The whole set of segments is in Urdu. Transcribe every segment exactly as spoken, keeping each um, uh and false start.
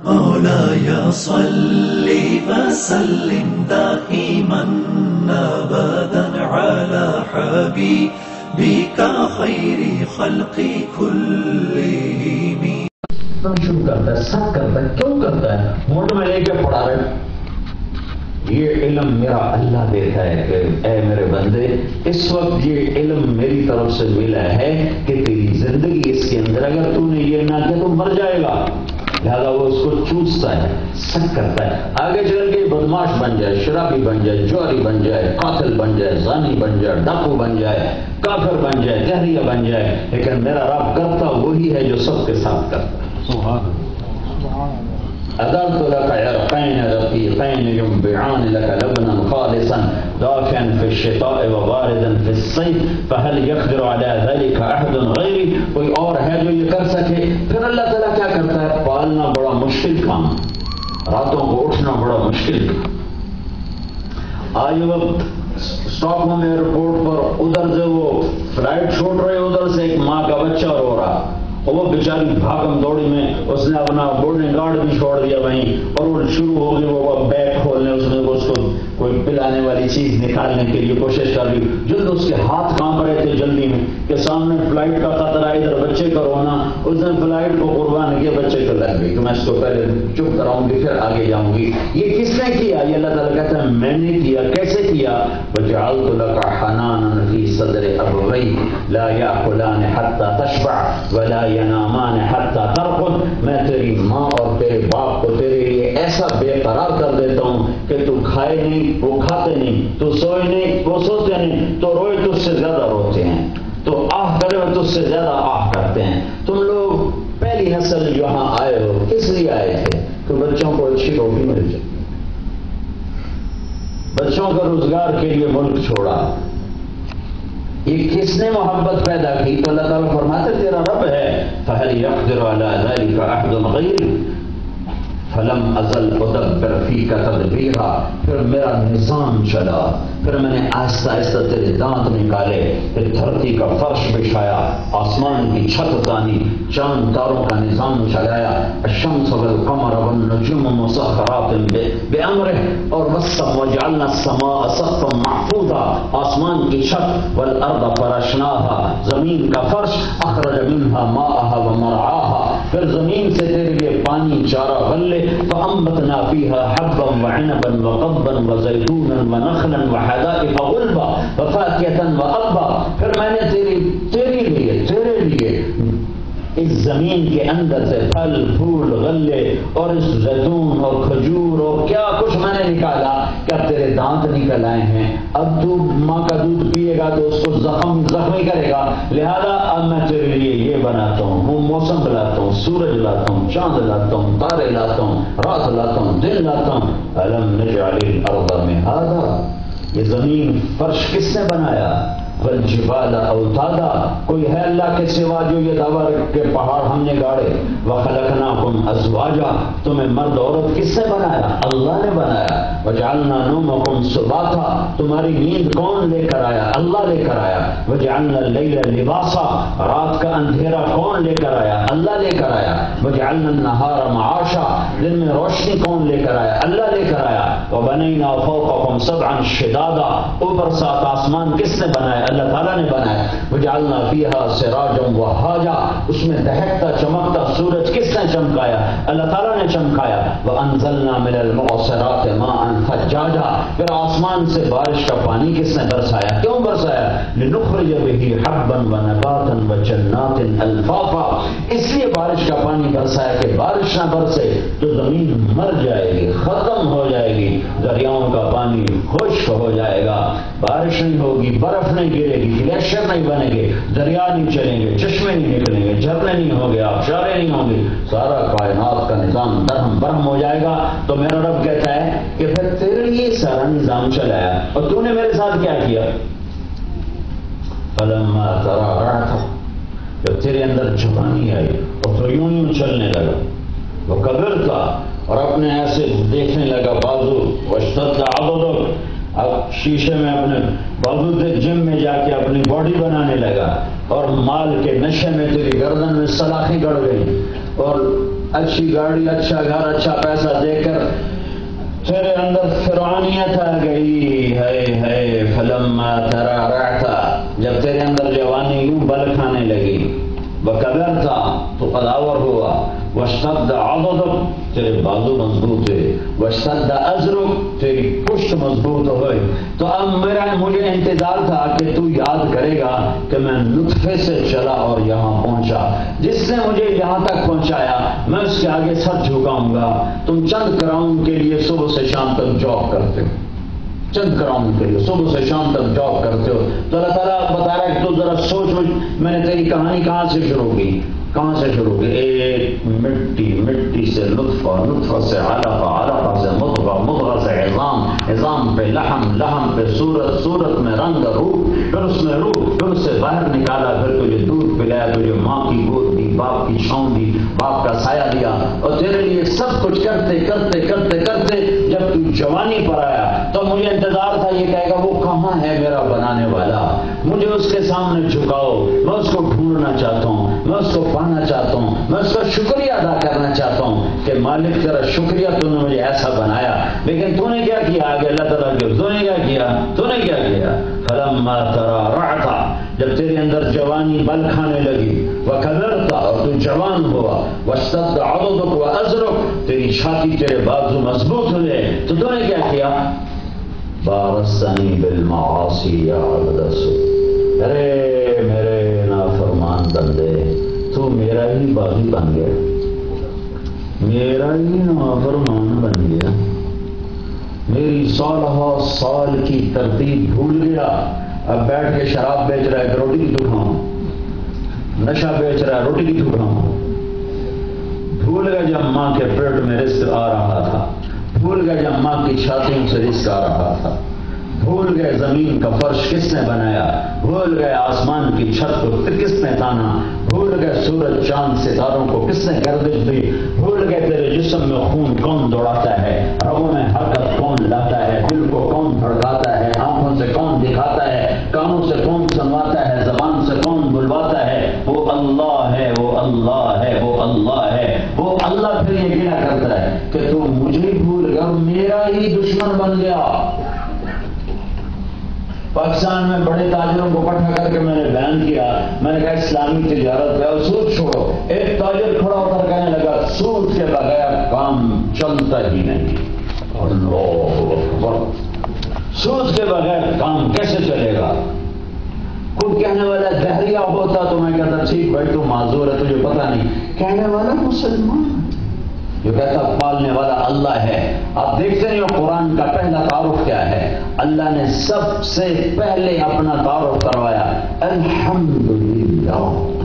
مولاي صل وسلم دائما ابدا على حبيبك خير خلق كلهم. شروع کرتا ہے، سب کرتا ہے، کیوں کرتا ہے؟ مونڈ میں لے کے پڑھا رہے، یہ علم میرا اللہ دیتا ہے کہ اے میرے بندے اس وقت یہ علم میری طرف سے ملا ہے کہ تیری زندگی اس کے اندر اگر تو نے یہ نہ کیا تو مر جائے گا، لہذا وہ اس کو چوستا ہے، سک کرتا ہے، آگے چل کے بدماش بن جائے، شرابی بن جائے، جواری بن جائے، قاتل بن جائے، زانی بن جائے، ڈاکو بن جائے، کافر بن جائے، دہریہ بن جائے، لیکن میرا رب کرتا وہی ہے جو سب کے ساتھ کرتا ہے. أدرت لك عرقين رقيقين ينبعان لك لبنا خالصا دافعا في الشتاء وباردا في الصيف فهل يقدر على ذلك أحد غيري؟ کوئی اور ہے جو یہ کر سکے؟ پھر اللہ تعالیٰ کیا کرتا ہے؟ پالنا بڑا مشکل کام، راتوں کو اٹھنا بڑا مشکل کام. آج وقت اسٹاک ہوم ایئرپورٹ پر ادھر سے وہ فلائٹ چھوڑ رہے، ادھر سے ایک ماں کا بچہ رو رہا، اور وہ بیچاری بھاگم دوڑی میں اس نے اپنا بورڈنگ گارڈ بھی چھوڑ دیا وہیں، اور وہ شروع ہو گئی وہ بیگ کھولنے، اس نے اس کو کوئی پلانے والی چیز نکالنے کے لیے کوشش کر رہی، جلد اس کے ہاتھ کانپ رہے تھے جلدی میں کہ سامنے فلائٹ کا خطرہ، ادھر بچے کا رونا. اس نے فلائٹ کو قربان کیا، بچے کو لگ گئی کہ میں اس کو پہلے چپ کراؤں گی پھر آگے جاؤں گی. یہ کس نے کیا؟ یہ اللہ تعالیٰ کہتا ہے میں نے کیا. کیسے کیا؟ وَجَعَلْتُ لَكَ حَنَانًا فِي صَدْرِ أَبْوَيْكَ لَا يَأْكُلَانِ حَتَّى تَشْبَعَ وَلَا يَنَامَانِ حَتَّى تَرْقُدَ. میں تیری ماں اور تیرے باپ کو تیرے لیے ایسا بے قرار کر دیتا ہوں کہ تو کھائے نہیں وہ کھاتے نہیں، تو سوئے نہیں وہ سوتے نہیں، تو روئے تو اس سے زیادہ روتے ہیں، تو آہ کرے تو اس سے زیادہ آہ کرتے ہیں. تم لوگ پہلی نسل یہاں آئے ہو کس لیے آئے تھے؟ کہ بچوں کو اچھی روٹی مل جائے، بچوں کا روزگار کے لیے ملک چھوڑا. یہ کس نے محبت پیدا کی؟ تو اللہ تعالیٰ فرماتے تیرا رب ہے. فَهَلْ يَقْدِرُ عَلَى ذَلِكَ أَحَدٌ غَيْرِي فَلَمْ أَزَلْ أُدَبِّرُ فِيكَ تَدْبِيرًا. پھر میرا نظام چلا، پھر میں نے آہستہ آہستہ تیرے دانت نکالے، پھر دھرتی کا فرش بچھایا، آسمان کی چھت تانی، چاند تاروں کا نظام چلایا. الشمس والقمر والنجوم مسخرات بأمره اور وجعلنا السماء سقفا محفوظا، آسمان کی چھت، والارض فرشناها زمین کا فرش، اخرج منها ماءها ومرعاها پھر زمین سے تیرے لیے پانی چارہ غلے، فانبتنا فيها حبا وعنبا وقضبا وزيتونا ونخلا وحدائق غلبا وفاكهة وأبا. پھر میں نے تیری تیرے لیے تیرے لیے اس زمین کے اندر سے پھل پھول غلے اور اس زیتون اور کھجور اور کیا کچھ میں نے نکالا کہ اب تیرے دانت نکل آئے ہیں، اب تو ماں کا دودھ پیے گا تو اس کو زخم زخمی کرے گا، لہذا اب میں تیرے لیے یہ بناتا ہوں، وہ موسم لاتا ہوں، سورج لاتا ہوں، چاند لاتا ہوں، تارے لاتا ہوں، رات لاتا ہوں، دن لاتا ہوں. أَلَمْ نَجْعَلِ الْأَرْضَ مِهَادًا. یہ زمین فرش کس نے بنایا؟ والجبال اوتادا. کوئی ہے اللہ کے سوا جو یہ دعویٰ کے پہاڑ ہم نے گاڑے؟ وخلقناکم ازواجا. تمہیں مرد عورت کس نے بنایا؟ اللہ نے بنایا. وجعلنا نومکم سباتا. تمہاری نیند کون لے کر آیا؟ اللہ لے کر آیا. وجعلنا اللیل لباسا. رات کا اندھیرا کون لے کر آیا؟ اللہ لے کر آیا. وجعلنا النہار معاشا. دن میں روشنی کون لے کر آیا؟ اللہ لے کر آیا. وبنینا فوقکم سبعا شدادا. اوپر سات آسمان کس نے بنایا؟ اللہ تعالیٰ نے بنایا. وجعلنا فیہا سراجا وہاجا. اس میں دہکتا چمکتا سورج کس نے چمکایا؟ اللہ تعالیٰ نے چمکایا. وانزلنا من المعصرات ماء ثجاجا. پھر آسمان سے بارش کا پانی کس نے برسایا؟ کیوں برسایا؟ لنخرج به حبا ونباتا وجنات الفافا. اس لیے بارش کا پانی برسایا کہ بارش نہ برسے تو زمین مر جائے گی، ختم ہو جائے گی، دریاؤں کا پانی خشک ہو جائے گا، بارش نہیں ہوگی، برف نہیں گرے گی، گلیشیر نہیں بنے گے، دریا نہیں چلیں گے، چشمے نہیں نکلیں گے، جھرنے نہیں ہوں گے، آبشاریں نہیں ہوں گے، سارا کائنات کا نظام درہم برہم ہو جائے گا. تو میرا رب کہتا ہے کہ پھر تیرے لیے سارا نظام چلایا اور تو نے میرے ساتھ کیا کیا؟ فلما تراغعت. جب تیرے اندر جوانی آئی اور تو یوں یوں چلنے لگا، وہ قبر تھا اور اپنے ایسے دیکھنے لگا بازو، واشتد عضلک. اب شیشے میں اپنے بازو سے جم میں جا کے اپنی باڈی بنانے لگا اور مال کے نشے میں تیری گردن میں سلاخیں گڑ گئی اور اچھی گاڑی، اچھا گھر، اچھا پیسہ دے کر تیرے اندر فرعونیت آ گئی ہے ہے فلما ترعرعت، جب تیرے اندر جوانی یوں بل کھانے لگی، وکبرت تو قداور ہوا، واشتد عضدک تیرے بازو مضبوط ہوئے، واشتد ازرک تیری پشت مضبوط ہوئے، تو اب میرا مجھے انتظار تھا کہ تو یاد کرے گا کہ میں نطفے سے چلا اور یہاں پہنچا، جس نے مجھے یہاں تک پہنچایا میں اس کے آگے سر جھکاؤں گا۔ تم چند کراؤن کے لیے صبح سے شام تک جاب کرتے ہو، چند کراؤن کے لیے صبح سے شام تک جاب کرتے ہو، تو اللہ تعالیٰ بتا رہا ہے کہ تو ذرا سوچ سوچ میں نے تیری کہانی کہاں سے شروع کی، کہاں سے شروع کی؟ ایک مٹی، مٹی سے نطفہ، نطفہ سے علقہ، علقہ سے مضغہ، مضغہ سے عظام، عظام پہ لحم، لحم پہ صورت، صورت میں رنگ روح، پھر اس میں روح، پھر اس سے باہر نکالا، پھر تجھے دودھ پلایا، تجھے ماں کی گود دی، باپ کی چھاؤں دی، باپ کا سایہ دیا، اور تیرے لیے سب کچھ کرتے کرتے کرتے کرتے جب تو جوانی پر آیا تو مجھے انتظار تھا یہ کہے گا وہ کہاں ہے میرا بنانے والا، مجھے اس کے سامنے جھکاؤ، میں اس کو ڈھونڈنا چاہتا ہوں، میں اس کو پانا چاہتا ہوں، میں اس کا شکریہ ادا کرنا چاہتا ہوں کہ مالک تیرا شکریہ، تو نے مجھے ایسا بنایا، لیکن تو نے کیا کیا؟ آگے اللہ تعالیٰ کے تو نے کیا کیا تو نے کیا کیا فلما ترعرعت، جب تیرے اندر جوانی بل کھانے لگی، وکبرت اور تو جوان ہوا، واشتد عضدک وازرک تیری چھاتی، تیرے بازو مضبوط ہوئے، تو تو نے کیا کیا؟ بارزتنی بالمعاصی یا عبد السوء، ارے میرے نافرمان بندے تو میرا ہی باغی بن گیا، میرا ہی نافرمان بن گیا، میری سالہ سال کی ترتیب بھول گیا، اب بیٹھ کے شراب بیچ رہا ہے کہ روٹی کی تو کھاؤں، نشہ بیچ رہا ہے روٹی کی تو کھاؤں، بھول گیا جب ماں کے پیٹ میں رزق آ رہا تھا، بھول گئے جب ماں کی چھاتیوں سے رزق آ رہا تھا، بھول گئے زمین کا فرش کس نے بنایا، بھول گئے آسمان کی چھت کو کس نے تانا، بھول گئے سورج چاند ستاروں کو کس نے گردش دی، بھول گئے تیرے جسم میں خون کون دوڑاتا ہے، رگوں میں حرکت کون لاتا ہے، دل کو کون دھڑکاتا ہے، آنکھوں سے کون دکھاتا ہے، کانوں سے کون سنواتا ہے، زبان سے کون بلواتا ہے، وہ اللہ ہے، وہ اللہ ہے، وہ اللہ ہے، وہ اللہ پھر یہ کیا کرتا ہے کہ تو مجھے بھول گیا، میرا ہی دشمن بن گیا۔ پاکستان میں بڑے تاجروں کو اکٹھا کر کے میں نے بیان کیا، میں نے کہا اسلامی تجارت ہے، سود چھوڑو، ایک تاجر کھڑا ہو کر کہنے لگا سود کے بغیر کام چلتا ہی نہیں، اللہ اکبر، سود کے بغیر کام کیسے چلے گا؟ کوئی کہنے والا دہریہ ہوتا تو میں کہتا ٹھیک بھائی تو معذور ہے، تجھے پتہ نہیں، کہنے والا مسلمان جو کہتا پالنے والا اللہ ہے۔ آپ دیکھتے نہیں ہو قرآن کا پہلا تعارف کیا ہے؟ اللہ نے سب سے پہلے اپنا تعارف کروایا الحمدللہ،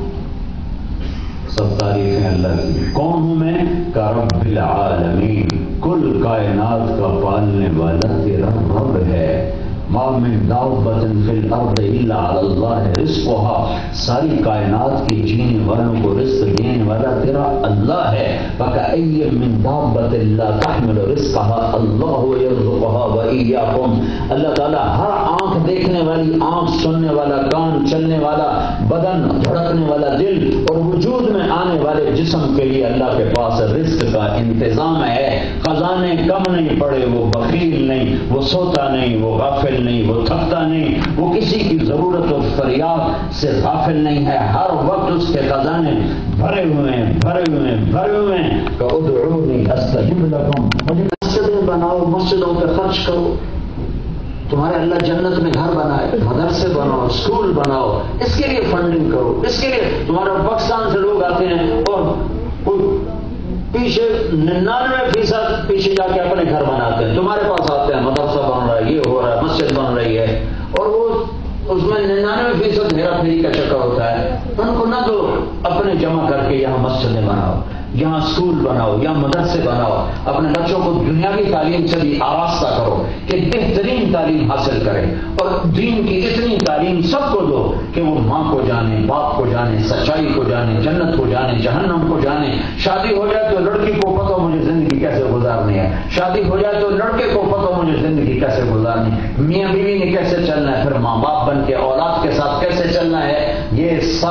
سب تعریفیں اللہ کی، کون ہوں میں؟ کہ رب العالمین، کل کائنات کا پالنے والا تیرا رب ہے۔ ما من دابۃ فی الارض الا علی اللہ رزقها، ساری کائنات کی جینے والوں کو رزق دینے والا تیرا اللہ ہے۔ فکأی من دابۃ لا تحمل رزقها اللہ یرزقها وإیاکم، اللہ تعالیٰ ہر آنکھ دیکھنے والی آنکھ، سننے والا کان، چلنے والا بدن، دھڑکنے والا دل اور وجود میں آنے والے جسم کے لیے اللہ کے پاس رزق کا انتظام ہے۔ خزانے کم نہیں پڑے، وہ بخیل نہیں، وہ سوتا نہیں، وہ غافل نہیں، وہ تھکتا نہیں، وہ کسی کی ضرورت اور فریاد سے غافل نہیں ہے، ہر وقت اس کے خزانے بھرے ہوئے ہیں، بھرے ہوئے ہیں، بھرے ہوئے ہیں۔ کہ ادعونی استجب لکم، مجھے مسجدیں بناؤ، مسجدوں پہ خرچ کرو، تمہارے اللہ جنت میں گھر بنائے، مدرسے بناؤ، اسکول بناؤ، اس کے لیے فنڈنگ کرو، اس کے لیے تمہارا پاکستان سے لوگ آتے ہیں اور پیچھے ننانوے فیصد پیچھے جا کے اپنے گھر بناتے ہیں، تمہارے پاس آتے ہیں مدرسہ بن رہا ہے، یہ ہو رہا ہے، مسجد بن رہی ہے، اور وہ اس میں ننانوے فیصد ہیرا پھیری کا چکر ہوتا ہے۔ ان کو نہ دو، اپنے جمع کر کے یہاں مسجدیں بناؤ، یہاں اسکول بناؤ، یہاں مدرسے بناؤ، اپنے بچوں کو دنیاوی تعلیم سے بھی آراستہ کرو کہ بہترین تعلیم حاصل کریں، اور دین کی اتنی تعلیم سب کو دو کہ وہ ماں کو جانے، باپ کو جانے، سچائی کو جانے، جنت کو جانے، جہنم کو جانے۔ شادی ہو جائے تو لڑکی کو پتہ مجھے زندگی کیسے گزارنی ہے، شادی ہو جائے تو لڑکے کو پتہ مجھے زندگی کیسے گزارنی ہے، میاں بیوی نے کیسے چلنا ہے، پھر ماں باپ بن کے اولاد کے ساتھ کیسے چلنا ہے، یہ سب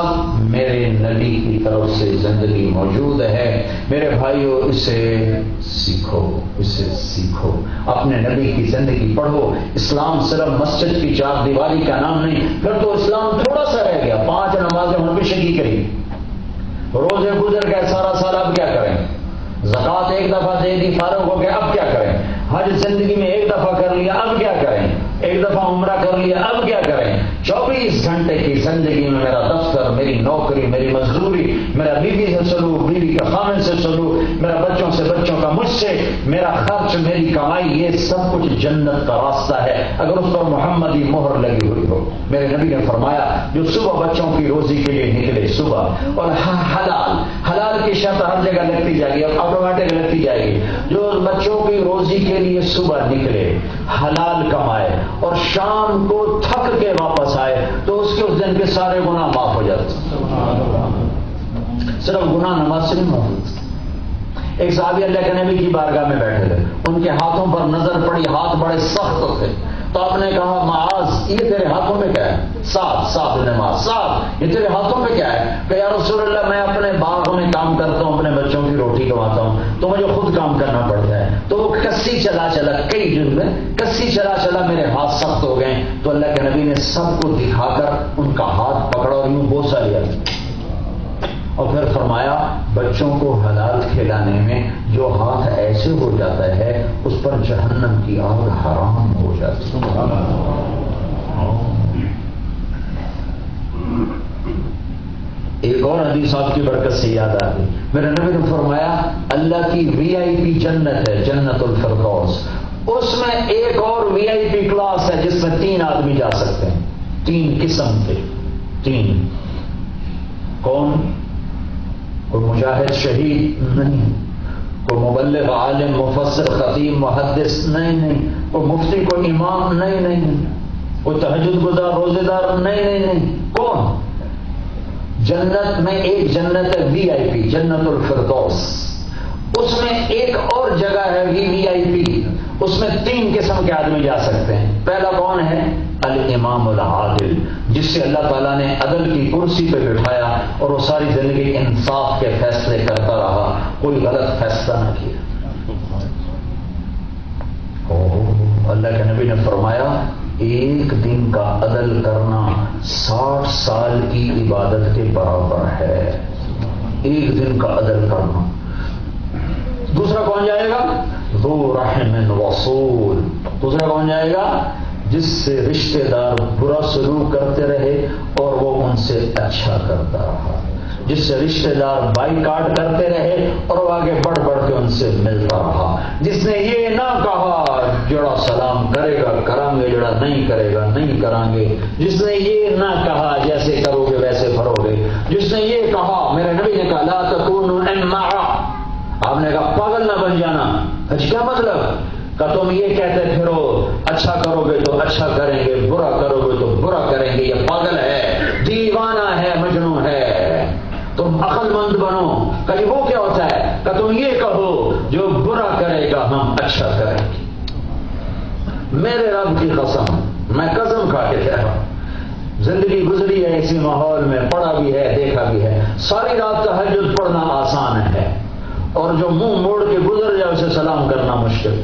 میرے نبی کی طرف سے زندگی موجود ہے. میرے بھائیو اسے سیکھو، اسے سیکھو، اپنے نبی کی زندگی پڑھو. اسلام صرف مسجد کی چار دیواری کا نام نہیں، پھر تو اسلام تھوڑا سا رہ گیا. پانچ نمازیں ہمیشہ کی کری، روزے گزر گئے سارا سال، اب کیا کریں؟ زکوٰۃ ایک دفعہ دے دی فارغ ہو گئے، اب کیا کریں؟ حج زندگی میں ایک دفعہ کر لیا، اب کیا کریں؟ ایک دفعہ عمرہ کر لیا، اب کیا کریں؟ چوبیس گھنٹے کی زندگی میں میرا دفتر، میری نوکری، میری مزدوری، میرا بیوی سے سلوک، بیوی کا خامن سے سلوک، میرا بچوں سے بچوں کا مجھ سے، میرا خرچ، میری کمائی، یہ سب کچھ جنت کا راستہ ہے اگر اس پر محمدی مہر لگی ہوئی ہو. میرے نبی نے فرمایا جو صبح بچوں کی روزی کے لیے نکلے صبح، اور حلال حلال کی شرط ہر جگہ لگتی جائے گی، اب آٹومیٹک لگتی جائے گی، جو بچوں کی روزی کے لیے صبح نکلے، حلال کمائے اور شام کو تھک کے واپس آئے تو اس کے اس دن کے سارے گناہ معاف ہو جاتے. صرف گناہ نماز سے نہیں معاف ہوتے. ایک صحابی اللہ کے نبی کی بارگاہ میں بیٹھے تھے، ان کے ہاتھوں پر نظر پڑی، ہاتھ بڑے سخت تھے، تو آپ نے کہا معاذ یہ تیرے ہاتھوں میں کیا ہے؟ ساتھ ساتھ نماز ساتھ، یہ تیرے ہاتھوں میں کیا ہے؟ کہ یا رسول اللہ میں اپنے باغ میں کام کرتا ہوں، اپنے بچوں کی روٹی کماتا ہوں، تو مجھے خود کام کرنا پڑتا ہے. تو وہ کسی چلا چلا کئی دن میں کسی چلا چلا میرے ہاتھ سخت ہو گئے. تو اللہ کے نبی نے سب کو دکھا کر ان کا ہاتھ پکڑا اور یوں بوسہ لیا اور پھر فرمایا بچوں کو حلال کھلانے میں جو ہاتھ ایسے ہو جاتا ہے اس پر جہنم کی آگ حرام ہو جاتی ہے. ایک اور حدیث آپ کی برکت سے یاد آ گئی. میرے نبی نے فرمایا اللہ کی وی آئی پی جنت ہے، جنت الفردوس، اس میں ایک اور وی آئی پی کلاس ہے جس میں تین آدمی جا سکتے ہیں، تین قسم کے. تین کون؟ کوئی مجاہد شہید نہیں، کوئی مبلغ عالم مفسر خطیب محدث نہیں نہیں، کوئی مفتی کوئی امام نہیں نہیں، کوئی تہجد گزار روزے دار نہیں نہیں نہیں. کون؟ جنت میں ایک جنت ہے وی آئی پی، جنت الفردوس، اس میں ایک اور جگہ ہے وی آئی پی، اس میں تین قسم کے آدمی جا سکتے ہیں. پہلا کون ہے؟ الامام العادل، جس سے اللہ تعالیٰ نے عدل کی کرسی پہ بٹھایا اور وہ ساری زندگی انصاف کے فیصلے کرتا رہا، کوئی غلط فیصلہ نہ کیا. اللہ کے نبی نے فرمایا ایک دن کا عدل کرنا ساٹھ سال کی عبادت کے برابر ہے. ایک دن کا عدل کرنا. دوسرا کون جائے گا؟ ذو رحم وصول. دوسرا کون جائے گا؟ جس سے رشتہ دار برا سلوک کرتے رہے اور وہ ان سے اچھا کرتا رہا، جس سے رشتہ دار بائی کاٹ کرتے رہے اور وہ آگے بڑھ بڑھ کے ان سے ملتا رہا، جس نے یہ نہ کہا جڑا سلام کرے گا کریں گے، جڑا نہیں کرے گا نہیں کریں گے، جس نے یہ نہ کہا جیسے کرو گے ویسے بھرو گے، جس نے یہ کہا، میرے نبی نے کہا لا تکونوا امعا، آپ نے کہا پاگل نہ بن جانا. اچھا کیا مطلب؟ کہ تم یہ کہتے پھرو اچھا کرو گے تو اچھا کریں گے، برا کرو گے تو برا کریں گے. یہ پاگل ہے، دیوانہ ہے، مجنون ہے. تم عقل مند بنو. کہ وہ کیا ہوتا ہے؟ کہ تم یہ کہو جو برا کرے گا ہم اچھا کریں گے. میرے رب کی قسم، میں قسم کھا کے کہہ رہا ہوں، زندگی گزری ہے اسی ماحول میں، پڑھا بھی ہے دیکھا بھی ہے. ساری رات تہجد پڑھنا آسان ہے اور جو منہ موڑ کے گزر جائے اسے سلام کرنا مشکل.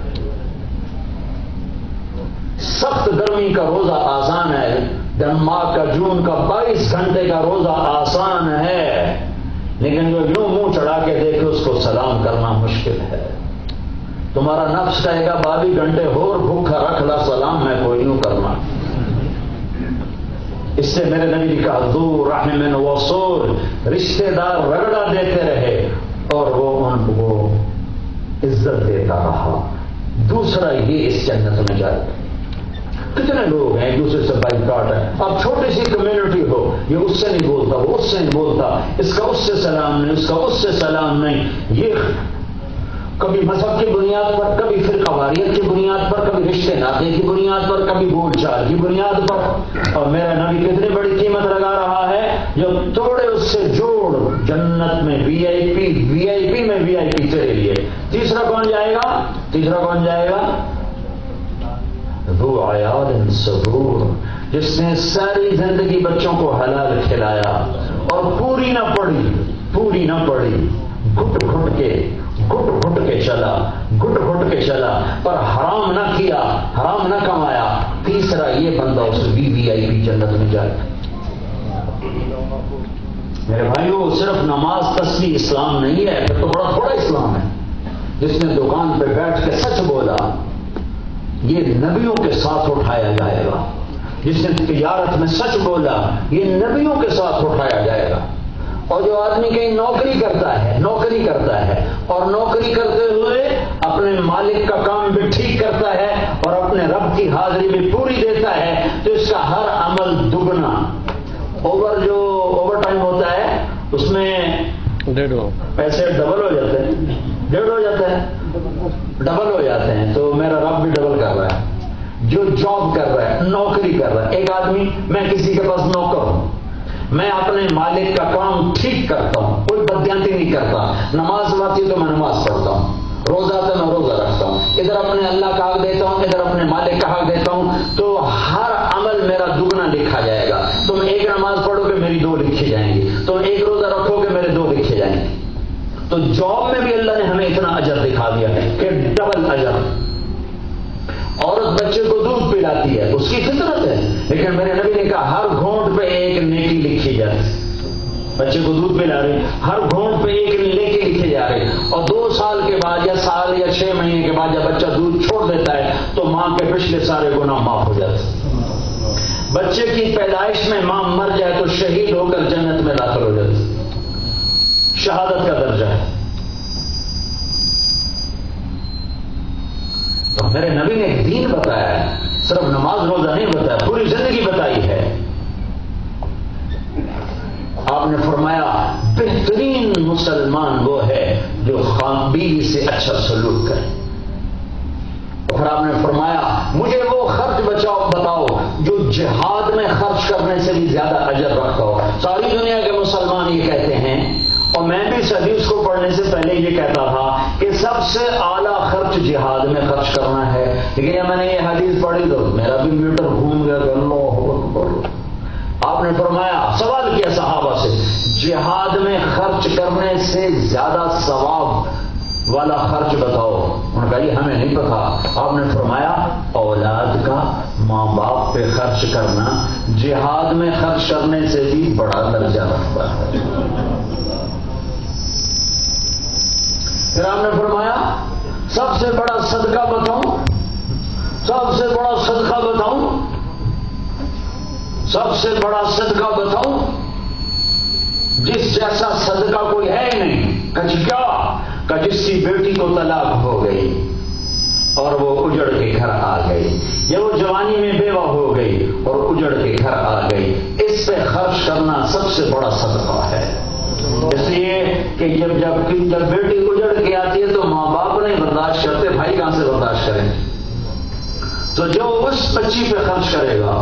سخت گرمی کا روزہ آسان ہے، ڈنمارک کا جون کا بائیس گھنٹے کا روزہ آسان ہے، لیکن جو یوں منہ چڑھا کے دیکھے اس کو سلام کرنا مشکل ہے. تمہارا نفس کہے گا بائیس گھنٹے اور بھوکا رکھ لا، سلام میں کوئی یوں کرنا. اس سے میرے نبی نے کہا ذو رحم وصول، رشتے دار رگڑا دیتے رہے اور وہ ان کو عزت دیتا رہا. دوسرا یہ اس جنت میں جائے. کتنے لوگ ہیں ایک دوسرے سے بائی کاٹ ہے. اب چھوٹی سی کمیونٹی ہو، یہ اس سے نہیں بولتا، وہ اس سے نہیں بولتا، اس کا اس سے سلام نہیں، اس کا اس سے سلام نہیں. یہ کبھی مذہب کی بنیاد پر، کبھی فرقہ واریت کی بنیاد پر، کبھی رشتے ناطے کی بنیاد پر، کبھی بول چال کی بنیاد پر. اور میرا نبی کتنی بڑی قیمت لگا رہا ہے، جو توڑے اس سے جوڑ. جنت میں وی آئی پی، وی آئی پی میں وی آئی پی تیرے لیے. تیسرا کون جائے گا؟ تیسرا کون جائے گا؟ ذو عیال صبور، جس نے ساری زندگی بچوں کو حلال کھلایا اور پوری نہ پڑی پوری نہ پڑی گھٹ گھٹ کے گھٹ گھٹ کے چلا گھٹ گھٹ کے چلا پر حرام نہ کیا حرام نہ کمایا. تیسرا یہ بندہ اس وی وی آئی پی جنت میں جائے. میرے بھائیو صرف نماز تسبیح اسلام نہیں ہے، پھر تو بڑا تھوڑا اسلام ہے. جس نے دکان پہ بیٹھ کے سچ بولا یہ نبیوں کے ساتھ اٹھایا جائے گا. جس نے تجارت میں سچ بولا یہ نبیوں کے ساتھ اٹھایا جائے گا. اور جو آدمی کہیں نوکری کرتا ہے نوکری کرتا ہے اور نوکری کرتے ہوئے اپنے مالک کا کام بھی ٹھیک کرتا ہے اور اپنے رب کی حاضری بھی پوری دیتا ہے تو اس کا ہر عمل دگنا. اوور جو اوور ٹائم ہوتا ہے اس میں پیسے ڈبل ہو جاتے ہیں ڈیڑھ ہو جاتا ہے ڈبل ہو جاتے ہیں. تو میرا رب بھی ڈبل کر رہا ہے. جو جاب کر رہا ہے نوکری کر رہا ہے. ایک آدمی میں کسی کے پاس نوکر ہوں، میں اپنے مالک کا کام ٹھیک کرتا ہوں، کوئی بدیانتی نہیں کرتا. نماز آتی تو میں نماز پڑھتا ہوں، روزہ تو میں روزہ رکھتا ہوں، ادھر اپنے اللہ کا حق دیتا ہوں ادھر اپنے مالک کا حق دیتا ہوں. تو ہر عمل میرا دگنا لکھا جائے گا. تم ایک نماز پڑھو گے میری دو لکھی جائیں گی، تم ایک روزہ رکھو گے میرے دو لکھے جائیں گے. تو جاب میں بھی اللہ نے ہمیں اتنا اجر دکھا دیا ہے کہ ڈبل اجر. عورت بچے کو دودھ پلاتی ہے اس کی فطرت ہے، لیکن میرے نبی نے کہا ہر گھونٹ پہ ایک نیکی لکھی جاتی. بچے کو دودھ پلا رہے ہر گھونٹ پہ ایک نیکی لکھے جا رہے. اور دو سال کے بعد یا سال یا چھ مہینے کے بعد جب بچہ دودھ چھوڑ دیتا ہے تو ماں کے پچھلے سارے گناہ معاف ہو جاتے. بچے کی پیدائش میں ماں مر جائے تو شہید ہو کر جنت میں داخل ہو جاتی. شہادت کا درجہ ہے. تو میرے نبی نے ایک دین بتایا ہے، صرف نماز روزہ نہیں بتایا، پوری زندگی بتائی ہے. آپ نے فرمایا بہترین مسلمان وہ ہے جو خان بیوی سے اچھا سلوک کرے. پھر آپ نے فرمایا مجھے وہ خرچ بچاؤ بتاؤ جو جہاد میں خرچ کرنے سے بھی زیادہ اجر رکھتا ہو. ساری دنیا کے مسلمان یہ کہتے ہیں اور میں بھی اس حدیث کو پڑھنے سے پہلے یہ کہتا تھا کہ سب سے اعلیٰ خرچ جہاد میں خرچ کرنا ہے. لیکن میں نے یہ حدیث پڑھی تو میرا بھی میٹر گھوم گیا. اللہ اکبر. آپ نے فرمایا سوال کیا صحابہ سے جہاد میں خرچ کرنے سے زیادہ ثواب والا خرچ بتاؤ. انہوں نے کہا یہ ہمیں نہیں پتا. آپ نے فرمایا اولاد کا ماں باپ پہ خرچ کرنا جہاد میں خرچ کرنے سے بھی بڑا درجہ رکھتا ہے. پھر آپ نے فرمایا سب سے بڑا صدقہ بتاؤں سب سے بڑا صدقہ بتاؤں سب سے بڑا صدقہ بتاؤں جس جیسا صدقہ کوئی ہے ہی نہیں. کچھ کیا کہ جس کی بیٹی کو طلاق ہو گئی اور وہ اجڑ کے گھر آ گئی یا وہ جوانی میں بیوہ ہو گئی اور اجڑ کے گھر آ گئی. اس پہ خرچ کرنا سب سے بڑا صدقہ ہے. اس لیے کہ جب جب جب بیٹی اجڑ کے آتی ہے تو ماں باپ نہیں برداشت کرتے، بھائی کہاں سے برداشت کریں. تو جو اس بچی پہ خرچ کرے گا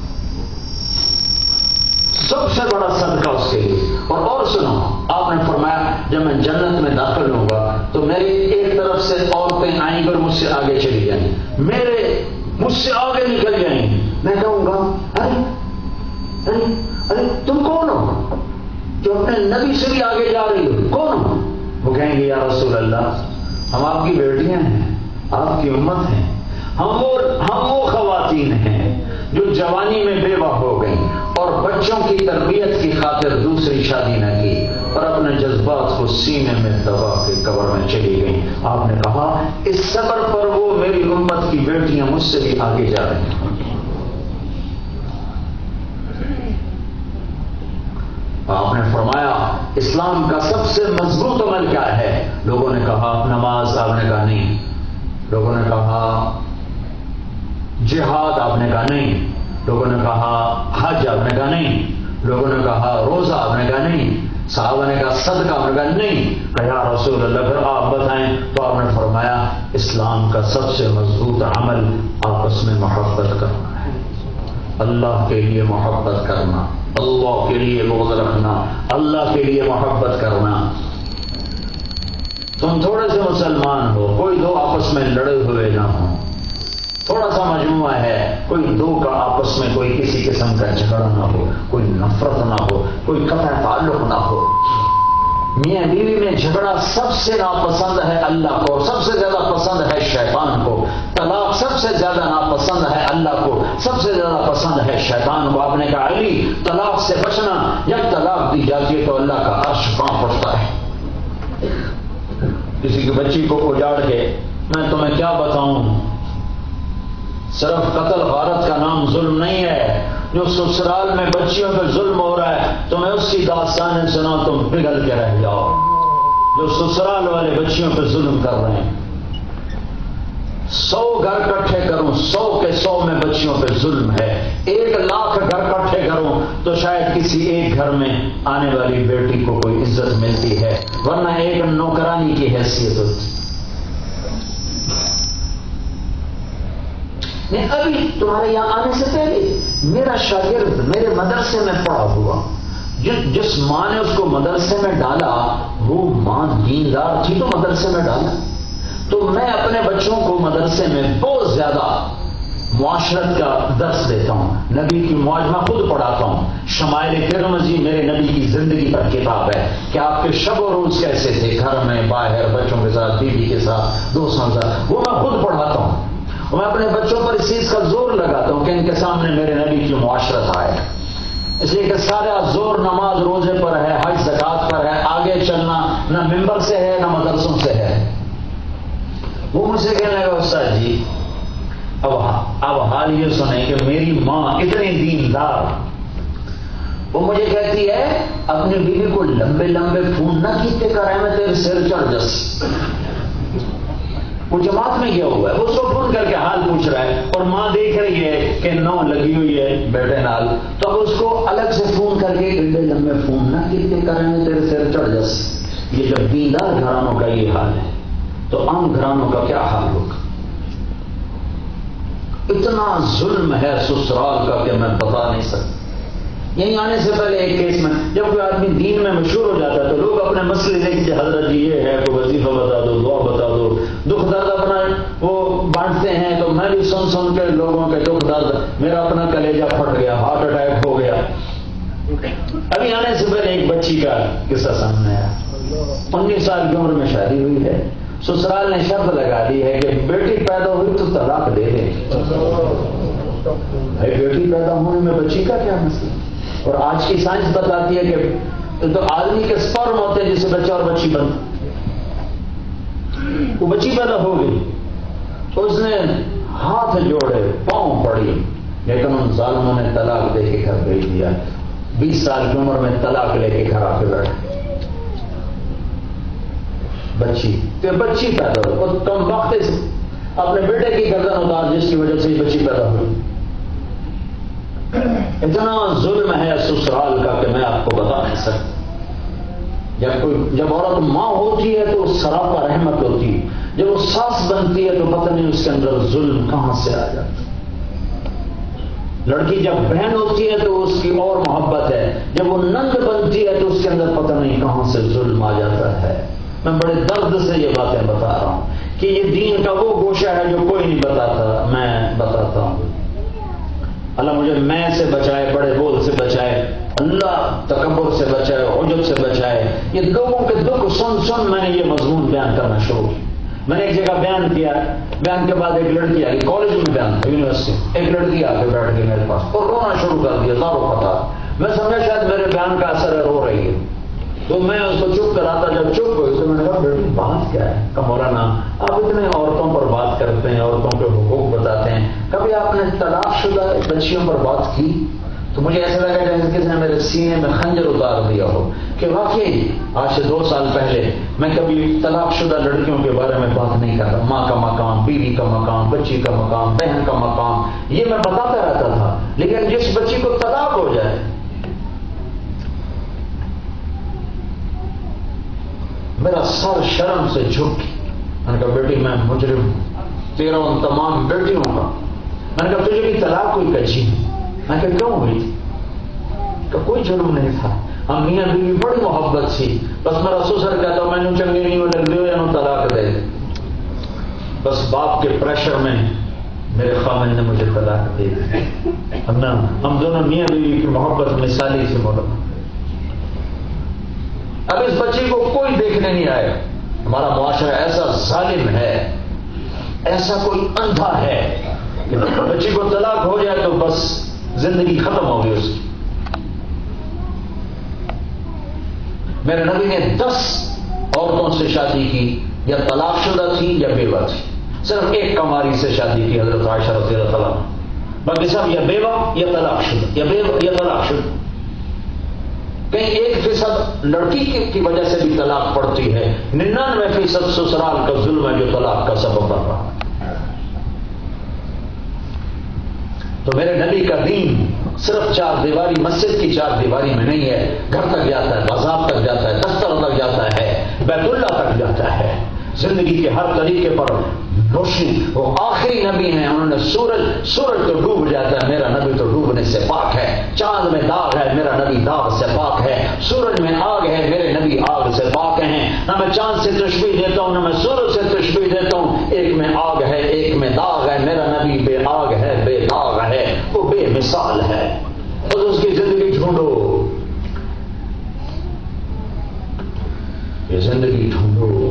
سب سے بڑا صدقہ اس کے لیے. اور اور سنو آپ نے فرمایا جب میں جنت میں داخل ہوں گا تو میری ایک طرف سے عورتیں آئیں گی اور مجھ سے آگے چلی جائیں، میرے مجھ سے آگے نکل جائیں گی. میں کہوں گا ارے ارے ارے تم کون ہو جو اپنے نبی سے بھی آگے جا رہی ہو؟ کون ہو؟ وہ کہیں گے یا رسول اللہ ہم آپ کی بیٹیاں ہیں، آپ کی امت ہیں. ہم وہ ہم وہ خواتین ہیں جو جوانی میں بیوہ ہو گئیں اور بچوں کی تربیت کی خاطر دوسری شادی نہ کی اور اپنے جذبات کو سینے میں دبا کے قبر میں چلی گئیں. آپ نے کہا اس سفر پر وہ میری امت کی بیٹیاں مجھ سے بھی آگے جا رہی ہیں. آپ نے فرمایا اسلام کا سب سے مضبوط عمل کیا ہے؟ لوگوں نے کہا نماز. آپ نے کہا نہیں. لوگوں نے کہا جہاد. آپ نے کہا نہیں. لوگوں نے کہا حج. آپ نے کہا نہیں. لوگوں نے کہا روزہ. آپ نے کہا نہیں. صحابہ نے کہا صدقہ. آپ نے کہا نہیں. کہا رسول اللہ پھر آپ بتائیں. تو آپ نے فرمایا اسلام کا سب سے مضبوط عمل آپس میں محبت کرنا ہے. اللہ کے لیے محبت کرنا، اللہ کے لیے بغض رکھنا، اللہ کے لیے محبت کرنا. تم تھوڑے سے مسلمان ہو، کوئی دو آپس میں لڑے ہوئے نہ ہوں. تھوڑا سا مجموعہ ہے، کوئی دو کا آپس میں کوئی کسی قسم کا جھگڑا نہ ہو، کوئی نفرت نہ ہو، کوئی قطع تعلق نہ ہو۔ میاں بیوی میں جھگڑا سب سے ناپسند ہے اللہ کو، سب سے زیادہ پسند ہے شیطان کو۔ طلاق سب سے زیادہ ناپسند ہے اللہ کو، سب سے زیادہ پسند ہے شیطان کو۔ آپ نے کہا علی طلاق سے بچنا، جب طلاق دی جاتی ہے تو اللہ کا عرش کانپ اٹھتا ہے۔ کسی کی بچی کو اجاڑ کے میں تمہیں کیا بتاؤں، صرف قتل غارت کا نام ظلم نہیں ہے۔ جو سسرال میں بچیوں پہ ظلم ہو رہا ہے تمہیں اس کی داستانیں سنا، تم پگھل کے رہ جاؤ۔ جو سسرال والے بچیوں پہ ظلم کر رہے ہیں، سو گھر کٹھے کروں، سو کے سو میں بچیوں پہ ظلم ہے۔ ایک لاکھ گھر کٹھے کروں تو شاید کسی ایک گھر میں آنے والی بیٹی کو کوئی عزت ملتی ہے، ورنہ ایک نوکرانی کی حیثیت ہوتی۔ نہیں، ابھی تمہارے یہاں آنے سے پہلے میرا شاگرد میرے مدرسے میں پڑا ہوا، جس ماں نے اس کو مدرسے میں ڈالا وہ ماں دیندار تھی تو مدرسے میں ڈالا۔ تو میں اپنے بچوں کو مدرسے میں بہت زیادہ معاشرت کا درس دیتا ہوں، نبی کی معاش میں خود پڑھاتا ہوں۔ شمائل ترمذی میرے نبی کی زندگی پر کتاب ہے کہ آپ کے شب و روز کیسے تھے، گھر میں، باہر، بچوں کے ساتھ، بیوی کے ساتھ، دوستوں کے ساتھ، وہ میں خود پڑھاتا ہوں۔ میں اپنے بچوں پر اس چیز کا زور لگاتا ہوں کہ ان کے سامنے میرے نبی کی معاشرت آئے، اس لیے کہ سارا زور نماز روزے پر ہے، حج زکات پر ہے، آگے چلنا نہ ممبر سے ہے نہ مدرسوں سے ہے۔ وہ مجھ سے کہنے لگا استاد جی اب اب حال یہ سنیں کہ میری ماں اتنی دیندار، وہ مجھے کہتی ہے اپنی بیوی کو لمبے لمبے فون نہ کیتے کرے میں تیرے سر چڑھ جس۔ وہ جماعت میں گیا ہوا ہے، وہ اس کو فون کر کے حال پوچھ رہا ہے اور ماں دیکھ رہی ہے کہ نو لگی ہوئی ہے بیٹے نال، تو اب اس کو الگ سے فون کر کے لمبے لمبے فون نہ کیتے کرے میں تیرے سر چڑھ جس۔ یہ جب دیندار گھرانوں کا یہ حال ہے تو عام گھرانوں کا کیا حال ہوگا؟ اتنا ظلم ہے سسرال کا کہ میں بتا نہیں سکتا۔ یہیں آنے سے پہلے ایک کیس میں جب کوئی آدمی دین میں مشہور ہو جاتا ہے تو لوگ اپنے مسئلے لے کے حضرت جی یہ ہے کوئی وظیفہ بتا دو، دعا بتا دو، دکھ درد اپنا وہ بانٹتے ہیں۔ تو میں بھی سن سن کے لوگوں کے دکھ درد، میرا اپنا کلیجہ پھٹ گیا، ہارٹ اٹیک ہو گیا۔ ابھی آنے سے پہلے ایک بچی کا قصہ سامنے آیا، انیس سال کی عمر میں شادی ہوئی ہے، سسرال نے شرط لگا دی ہے کہ بیٹی پیدا ہوئی تو طلاق دے دیں۔ بھائی بیٹی پیدا ہونے میں بچی کا کیا مسئلہ؟ اور آج کی سائنس بتاتی ہے کہ تو آدمی کے سپرم ہوتے ہیں جسے بچہ اور بچی بنتا، وہ بچی پیدا ہو گئی تو اس نے ہاتھ جوڑے پاؤں پڑی، لیکن ان ظالموں نے طلاق دے کے گھر بھیج دیا۔ بیس سال کی عمر میں طلاق لے کے گھر آ کے بیٹھے، بچی تو بچی پیدا ہو اور تم وقت اپنے بیٹے کی گردن اتار جس کی وجہ سے یہ بچی پیدا ہوئی۔ اتنا ظلم ہے سسرال کا کہ میں آپ کو بتا نہیں سکتا۔ جب کوئی جب عورت ماں ہوتی ہے تو سراپا رحمت ہوتی ہے، جب وہ ساس بنتی ہے تو پتہ نہیں اس کے اندر ظلم کہاں سے آ جاتا۔ لڑکی جب بہن ہوتی ہے تو اس کی اور محبت ہے، جب وہ نند بنتی ہے تو اس کے اندر پتہ نہیں کہاں سے ظلم آ جاتا ہے۔ میں بڑے درد سے یہ باتیں بتا رہا ہوں کہ یہ دین کا وہ گوشہ ہے جو کوئی نہیں بتاتا، میں بتاتا ہوں۔ اللہ مجھے میں سے بچائے، بڑے بول سے بچائے، اللہ تکبر سے بچائے، عجب سے بچائے۔ یہ لوگوں کے دکھ سن سن میں نے یہ مضمون بیان کرنا شروع کیا۔ میں نے ایک جگہ بیان کیا، بیان کے بعد ایک لڑکی آئی، کالج میں بیان تھا یونیورسٹی، ایک لڑکی آ کے بیٹھ گئی میرے پاس اور رونا شروع کر دیا زاروں قطار۔ میں سمجھا شاید میرے بیان کا اثر ہے، رو رہی ہے، تو میں اس کو چپ کراتا، جب چپ ہوئی تو میں نے کہا بیٹی بات کیا ہے؟ کہ مولانا آپ اتنے عورتوں پر بات کرتے ہیں، عورتوں کے حقوق بتاتے ہیں، کبھی آپ نے طلاق شدہ بچیوں پر بات کی؟ تو مجھے ایسا لگا جیسے کسی نے میرے سینے میں خنجر اتار دیا ہو کہ واقعی آج سے دو سال پہلے میں کبھی طلاق شدہ لڑکیوں کے بارے میں بات نہیں کرتا۔ ماں کا مقام، بیوی کا مقام، بچی کا مقام، بہن کا مقام، یہ میں بتاتا رہتا تھا، لیکن جس بچی کو طلاق ہو جائے میرا سر شرم سے جھک گیا۔ میں نے کہا بیٹی میں مجرم ہوں، تیرا ان تمام بیٹیوں کا۔ میں نے کہا تجھے بھی طلاق کوئی کچی؟ میں کہا کیوں ہوئی؟ کہ کوئی جرم نہیں تھا، ہم میاں بیوی بڑی محبت سی، بس میرا سسر کہتا میں نے چنگے نہیں ہو لگ دیو یا نو طلاق دے۔ بس باپ کے پریشر میں میرے خامن نے مجھے طلاق دے دی. اب نا ہم دونوں میاں بیوی کی محبت مثالی سے مولا. اب اس بچی کو کوئی دیکھنے نہیں آئے. ہمارا معاشرہ ایسا ظالم ہے, ایسا کوئی اندھا ہے کہ بچی کو طلاق ہو جائے تو بس زندگی ختم ہو گئی اس کی. میرے نبی نے دس عورتوں سے شادی کی, یا طلاق شدہ تھی یا بیوہ تھی. صرف ایک کماری سے شادی کی حضرت عائشہ رضی اللہ تعالیٰ, باقی سب یا بیوہ یا طلاق شدہ, یا بیوہ یا طلاق شدہ. کہیں ایک فیصد لڑکی کی وجہ سے بھی طلاق پڑتی ہے, ننانوے فیصد سسرال کا ظلم ہے جو طلاق کا سبب بن رہا. تو میرے نبی کا دین صرف چار دیواری, مسجد کی چار دیواری میں نہیں ہے, گھر تک جاتا ہے, بازار تک جاتا ہے, دفتر تک جاتا ہے, بیت اللہ تک جاتا ہے. زندگی کے ہر طریقے پر روشنی. وہ آخری نبی ہیں, انہوں نے سورج سورج تو ڈوب جاتا ہے, میرا نبی تو ڈوبنے سے پاک ہے. چاند میں داغ ہے, میرا نبی داغ سے پاک ہے. سورج میں آگ ہے, میرے نبی آگ سے پاک ہیں. نہ میں چاند سے تشبیہ دیتا ہوں, نہ میں سورج سے تشبیہ دیتا ہوں. ایک میں آگ ہے, ایک میں داغ ہے. میرا نبی بے آگ ہے, بے داغ ہے, وہ بے مثال ہے. بس اس کی زندگی ڈھونڈو, یہ زندگی ڈھونڈو.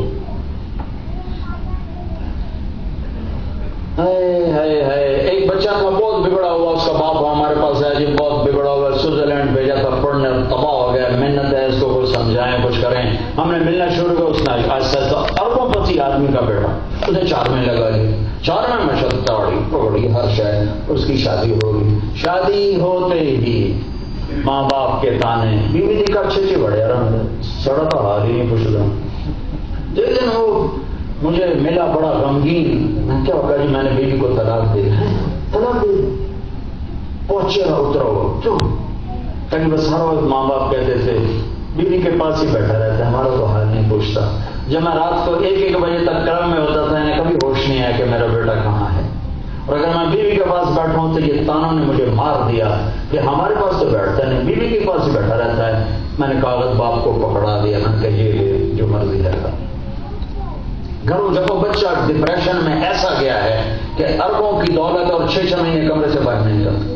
ایک بچہ تھا بہت بگڑا ہوا, اس کا باپ ہمارے پاس ہے جی, بہت بگڑا ہوا, سوئٹزرلینڈ بھیجا تھا پڑھنے, تباہ ہو گیا. محنت ہے, اس کو کچھ سمجھائیں, کچھ کریں. ہم نے ملنا شروع کیا, اس نے ایسا اربوں پتی آدمی کا بیٹا, اسے چار میں لگا لی. چار میں میں شداڑی پکڑی ہر شاید, اس کی شادی ہو گئی. شادی ہوتے ہی ماں باپ کے تانے, بیوی دیکھا اچھے اچھے بڑے آرام سڑا تو حال ہی نہیں پوچھتا. جس دن وہ مجھے ملا بڑا غمگین, میں کیا ہوگا جی, میں نے بیوی کو طلاق دے دی. طلاق دے دی, پہنچے گا اترو کیوں, تاکہ بس ہر وقت ماں باپ کہتے تھے بیوی کے پاس ہی بیٹھا رہتا ہے, ہمارا تو حال نہیں پوچھتا. جب میں رات کو ایک ایک بجے تک کرم میں ہوتا تھا, انہیں کبھی ہوش نہیں آیا کہ میرا بیٹا کہاں ہے. اور اگر میں بیوی کے پاس بیٹھا ہوں تو یہ تانوں نے مجھے مار دیا کہ ہمارے پاس تو بیٹھتا نہیں, بیوی کے پاس ہی بیٹھا رہتا ہے. میں نے کاغذ باپ کو پکڑا دیا, میں نے کہا یہ جو مرضی ہے. گھروں جب وہ بچہ ڈپریشن میں ایسا گیا ہے کہ اربوں کی دولت اور چھ چھ مہینے کمرے سے باہر نہیں جاتا.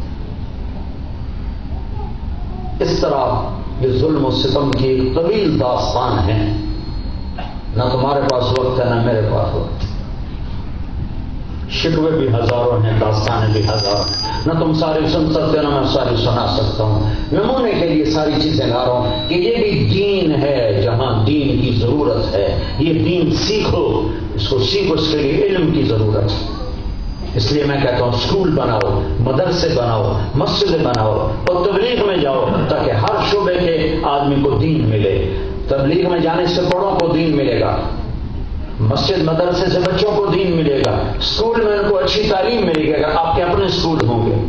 اس طرح یہ ظلم و ستم کی ایک طویل داستان ہے. نہ تمہارے پاس وقت ہے, نہ میرے پاس وقت. شکوے بھی ہزاروں ہیں, داستانیں بھی ہزاروں ہیں. نہ تم ساری سن سکتے, نہ میں ساری سنا سکتا ہوں. نمونے کے لیے ساری چیزیں لا رہا ہوں کہ یہ بھی دین ہے, جہاں دین کی ضرورت ہے. یہ دین سیکھو, اس کو سیکھو, اس کے لیے علم کی ضرورت ہے. اس لیے میں کہتا ہوں اسکول بناؤ, مدرسے بناؤ, مسجدیں بناؤ, اور تبلیغ میں جاؤ تاکہ ہر شعبے کے آدمی کو دین ملے. تبلیغ میں جانے سے بڑوں کو دین ملے گا, مسجد مدرسے سے بچوں کو دین ملے گا, اسکول میں ان کو اچھی تعلیم ملے گی. اگر آپ کے اپنے اسکول ہوں گے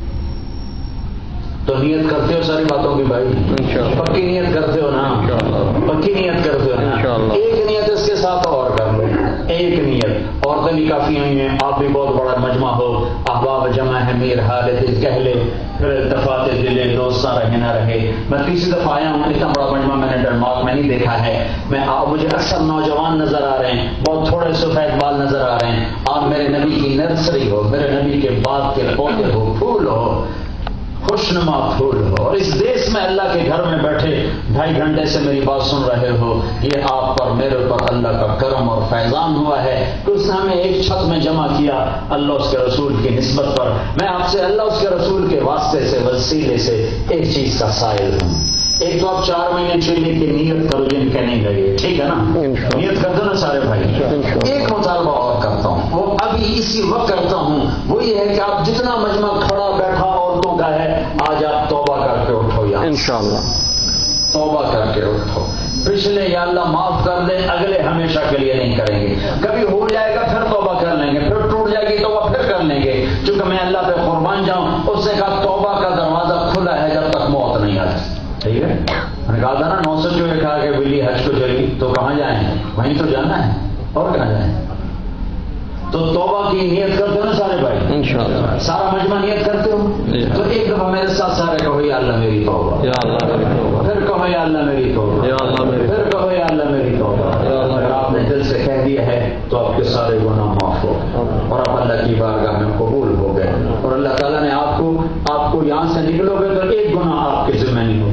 تو نیت کرتے ہو ساری باتوں کی بھائی, پکی نیت کرتے ہو نا, پکی نیت کرتے ہو نا. ایک نیت اس کے ساتھ اور کر لو, ایک نیت. عورتیں بھی کافی ہوئی ہیں, آپ بھی بہت بڑا مجمع ہو, احباب جمع ہے میر حالت کہہ لے, پھر التفات دلے دوستاں رہے نہ رہے. میں تیسری دفعہ آیا ہوں, اتنا بڑا مجمع میں نے ڈنمارک میں نہیں دیکھا ہے. میں مجھے اکثر نوجوان نظر آ رہے ہیں, بہت تھوڑے سفید بال نظر آ رہے ہیں. آپ میرے نبی کی نرسری ہو, میرے نبی کے باغ کے پودے ہو, پھول ہو, خوشنما پھول ہو. اور اس دیش میں اللہ کے گھر میں بیٹھے ڈھائی گھنٹے سے میری بات سن رہے ہو. یہ آپ پر, میرے پر اللہ کا کرم اور فیضان ہوا ہے کہ اس نے ہمیں ایک چھت میں جمع کیا اللہ اس کے رسول کی نسبت پر. میں آپ سے اللہ اس کے رسول کے واسطے سے, وسیلے سے ایک چیز کا سائل ہوں. ایک تو آپ چار مہینے چلنے کی نیت کرو جن کے نہیں لگے, ٹھیک ہے نا, نیت کر دو نا سارے بھائی. ایک مطالبہ اور کرتا ہوں, وہ ابھی اسی وقت کرتا ہوں, وہ یہ ہے کہ آپ جتنا مجمع کھڑا بیٹھا عورتوں کا ہے, آج آپ توبہ کر کے اٹھو. یا انشاءاللہ توبہ کر کے اٹھو. پچھلے یا اللہ معاف کر دیں, اگلے ہمیشہ کے لیے نہیں کریں گے. کبھی ہو جائے گا پھر توبہ کر لیں گے, پھر ٹوٹ جائے گی توبہ پھر کر لیں گے. چونکہ میں اللہ پہ قربان جاؤں, اس نے کہا توبہ کا دروازہ کھلا ہے جب تک موت نہیں آتی. ٹھیک ہے, میں نے کہا تھا نا نو سو چوہے کھا کے بلی حج کو چلی, تو کہاں جائیں, وہیں تو جانا ہے, اور کہاں جائیں. تو توبہ کی نیت کرتے ہو نا سارے بھائی, انشاءاللہ سارا مجمع نیت کرتے ہو. تو ایک دفعہ میرے ساتھ سارے کہو یا اللہ میری توبہ, یا اللہ میری توبہ, پھر کہو یا اللہ میری توبہ, یا اللہ میری, پھر کہو یا اللہ میری توبہ. آپ نے دل سے کہہ دیا ہے تو آپ کے سارے گناہ معاف ہو اور آپ اللہ کی بارگاہ میں قبول ہو گئے، اور اللہ تعالیٰ نے آپ کو آپ کو یہاں سے نکلو گے تو ایک گناہ آپ کے ذمہ نہیں ہو.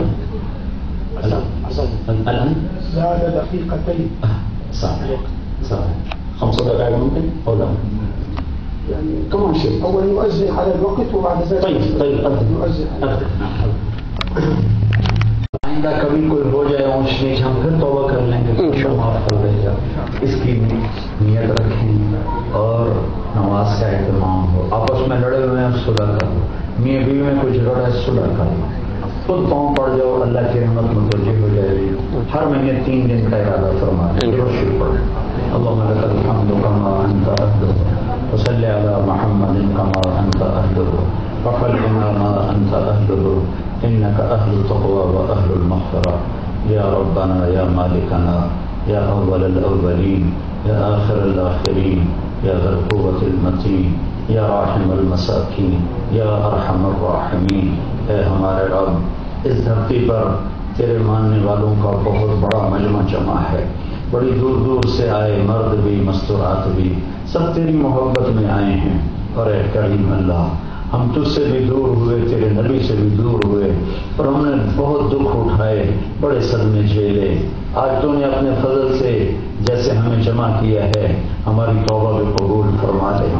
خمسة دقائق ممكن أو لا؟ يعني كمان شيء. أول يؤذن على الوقت وبعد ذلك طيب طيب يؤذن. آئندہ کبھی کوئی ہو جائے اونچ نیچ ہم پھر توبہ کر لیں گے، معاف کر دے گا. اس کی نیت رکھیں اور نماز کا اہتمام ہو. آپس میں لڑے ہوئے ہیں صلح کر لو، میاں بیوی میں کچھ لڑا ہے صلح کر لو، خود پاؤں پڑ جاؤ، اللہ کی رحمت متوجہ ہو جائے گی. ہر مہینے تین دن کا ارادہ فرما دیں. اللهم لك الحمد كما انت اهله وصل على محمد كما انت اهله وخلقنا ما انت اهله انك اهل التقوى واهل المغفرة. يا ربنا يا مالكنا يا اول الاولين يا اخر الاخرين يا ذا القوة المتين يا راحم المساكين يا ارحم الراحمين. اے ہمارے رب، اس دھرتی پر تیرے ماننے والوں کا بہت بڑا مجمع جمع ہے، بڑی دور دور سے آئے مرد بھی مستورات بھی، سب تیری محبت میں آئے ہیں. اور اے کریم اللہ، ہم تجھ سے بھی دور ہوئے، تیرے نبی سے بھی دور ہوئے، اور ہم نے بہت دکھ اٹھائے، بڑے صدمے جھیلے. آج تو نے اپنے فضل سے جیسے ہمیں جمع کیا ہے، ہماری توبہ بھی قبول فرما لے،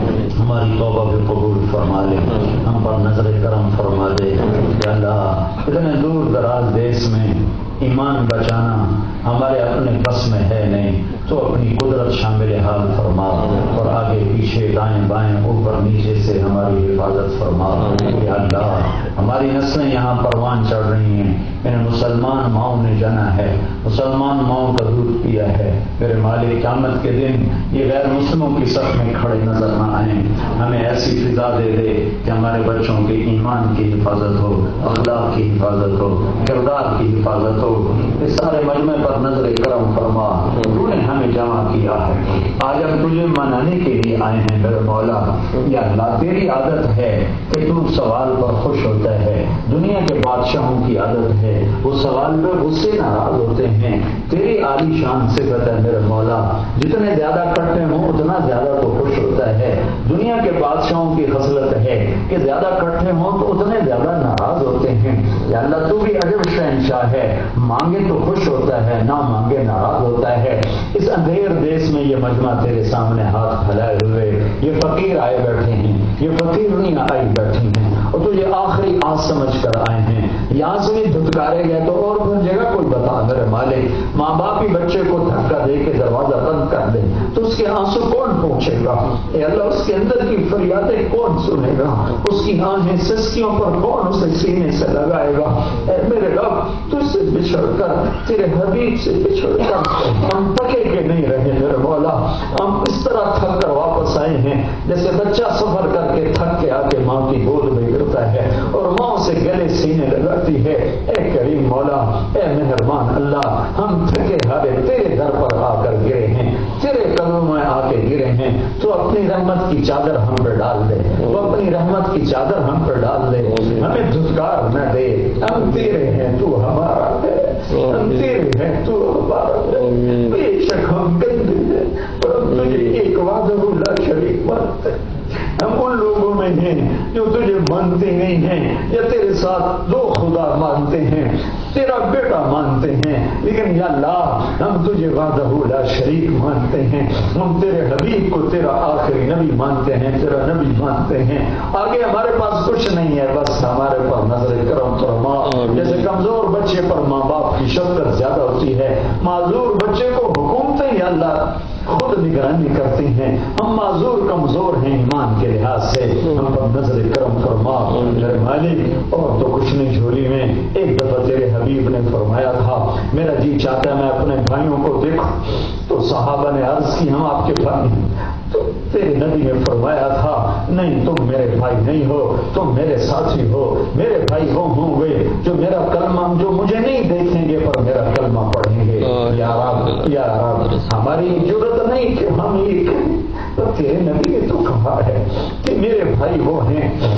ہماری توبہ بھی قبول فرما لے، ہم پر نظر کرم فرما دے. یا اللہ، اتنے دور دراز دیس میں ایمان بچانا ہمارے اپنے بس میں ہے نہیں، تو اپنی قدرت شامل حال فرما، اور آگے پیچھے دائیں بائیں اوپر نیچے سے ہماری حفاظت فرما. یا اللہ، ہماری نسلیں یہاں پروان چڑھ رہی ہیں، انہیں مسلمان ماؤں نے جنا ہے، مسلمان ماؤں کا دودھ پیا ہے. میرے مالک، قیامت کے دن یہ غیر مسلموں کی صف میں کھڑے نظر نہ آئیں. ہمیں ایسی فضا دے دے کہ ہمارے بچوں کے ایمان کی حفاظت ہو، اخلاق کی حفاظت ہو، کردار کی حفاظت ہو. اس سارے مجمع پر نظر کرم فرما. تو نے ہمیں جمع کیا ہے، آج ہم تجھے منانے کے لیے آئے ہیں میرے مولا. یا اللہ، تیری عادت ہے کہ تو سوال پر خوش ہوتا ہے، دنیا کے بادشاہوں کی عادت ہے وہ سوال پہ غصے ناراض ہوتے ہیں. تیری عالی شان صفت ہے میرے مولا، جتنے زیادہ کٹتے ہوں اتنا زیادہ تو خوش ہوتا ہے. دنیا کے بادشاہوں کی خصلت ہے کہ زیادہ کٹتے ہوں تو اتنے زیادہ ناراض ہوتے ہیں. یا اللہ، تو بھی عجب شہنشاہ ہے، مانگے تو خوش ہوتا ہے، نہ مانگے ناراض ہوتا ہے. اس اندھیر دیس میں یہ مجمع تیرے سامنے ہاتھ پھیلائے ہوئے، یہ فقیر آئے بیٹھے ہیں، یہ فقیرنیاں آئی بیٹھی ہیں، اور تجھے آخری آس سمجھ کر آئے ہیں. یہاں سے بھی دھتکارے گئے تو اور کون جگہ کوئی بتا میرے مالک. ماں باپ ہی بچے کو دھکا دے کے دروازہ بند کر دے تو اس کے آنسو کون پہنچے گا؟ اے اللہ، اس کے اندر کی فریادیں کون سنے گا؟ اس کی آہیں سسکیوں پر کون اسے سینے سے لگائے گا؟ اے میرے رب، تجھ سے بچھڑ کر، تیرے حبیب سے بچھڑ کر ہم تھکے کے نہیں رہے میرے مولا. ہم اس طرح تھک کر واپس آئے ہیں جیسے بچہ سفر کر کے تھک کے آ کے ماں کی گود میں گرتا ہے اور ماں سے گلے سینے لگاتی ہے. اے کریم مولا، اے مہربان اللہ، ہم تھکے ہارے تیرے در پر آ کر گرے ہیں، تیرے قدموں میں آ کے گرے ہیں. تو اپنی رحمت کی چادر ہم پر ڈال دے، تو اپنی رحمت کی چادر ہم پر ڈال دے. ہمیں دھتکار نہ دے، ہم تیرے ہیں، تو ہمارا ہے، ہم تیرے ہیں، تو ہمارا ہے. بے شک ہم گندے ہیں اور ہم تجھے ایک وعدہ لا شریک مانتے ہیں. ہم ان لوگوں میں ہیں جو تجھے مانتے نہیں ہیں، یا تیرے ساتھ دو خدا مانتے ہیں، تیرا بیٹا مانتے ہیں، لیکن یا اللہ، ہم تجھے وحدہ لا شریک مانتے ہیں. ہم تیرے حبیب کو تیرا آخری نبی مانتے ہیں، تیرا نبی مانتے ہیں. آگے ہمارے پاس کچھ نہیں ہے، بس ہمارے پر نظر کرم فرما. جیسے کمزور بچے پر ماں باپ کی شفقت زیادہ ہوتی ہے، معذور بچے کو حکومتیں یا اللہ خود نگرانی کرتی ہیں. ہم معذور کمزور ہیں ایمان کے لحاظ سے، ہم پر نظر کرم فرما میرے مالک. اور تو کچھ نہیں جھولی میں. ایک دفعہ تیرے حبیب نے فرمایا تھا، میرا جی چاہتا ہے میں اپنے بھائیوں کو دیکھوں. تو صحابہ نے عرض کی، ہم آپ کے بھائی ہیں. تو تیرے نبی نے فرمایا تھا، نہیں تم میرے بھائی نہیں ہو، تم میرے ساتھی ہو. میرے بھائی وہ ہوں گے جو میرا کلمہ، جو مجھے نہیں دیکھیں گے پر میرا کلمہ پڑھیں گے. یا رب، یا رب، ہماری ضرورت نہیں کہ ہم یہ کہیں، تو تیرے نبی نے تو کہا ہے کہ میرے بھائی وہ ہیں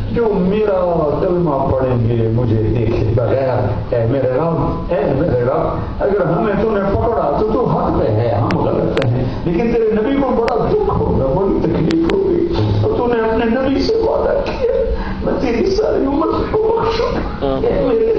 جو میرا کلمہ پڑھیں گے مجھے دیکھے بغیر، اے میرے رب اے میرے رب اگر ہمیں تو نے پکڑا تو تو حق پہ ہے، ہم غلط ہیں، لیکن تیرے نبی کو بڑا دکھ ہوگا، بڑی تکلیف ہوگی، اور تو نے اپنے نبی سے وعدہ کیا میں تیری ساری امت کو بخشوں، اے میرے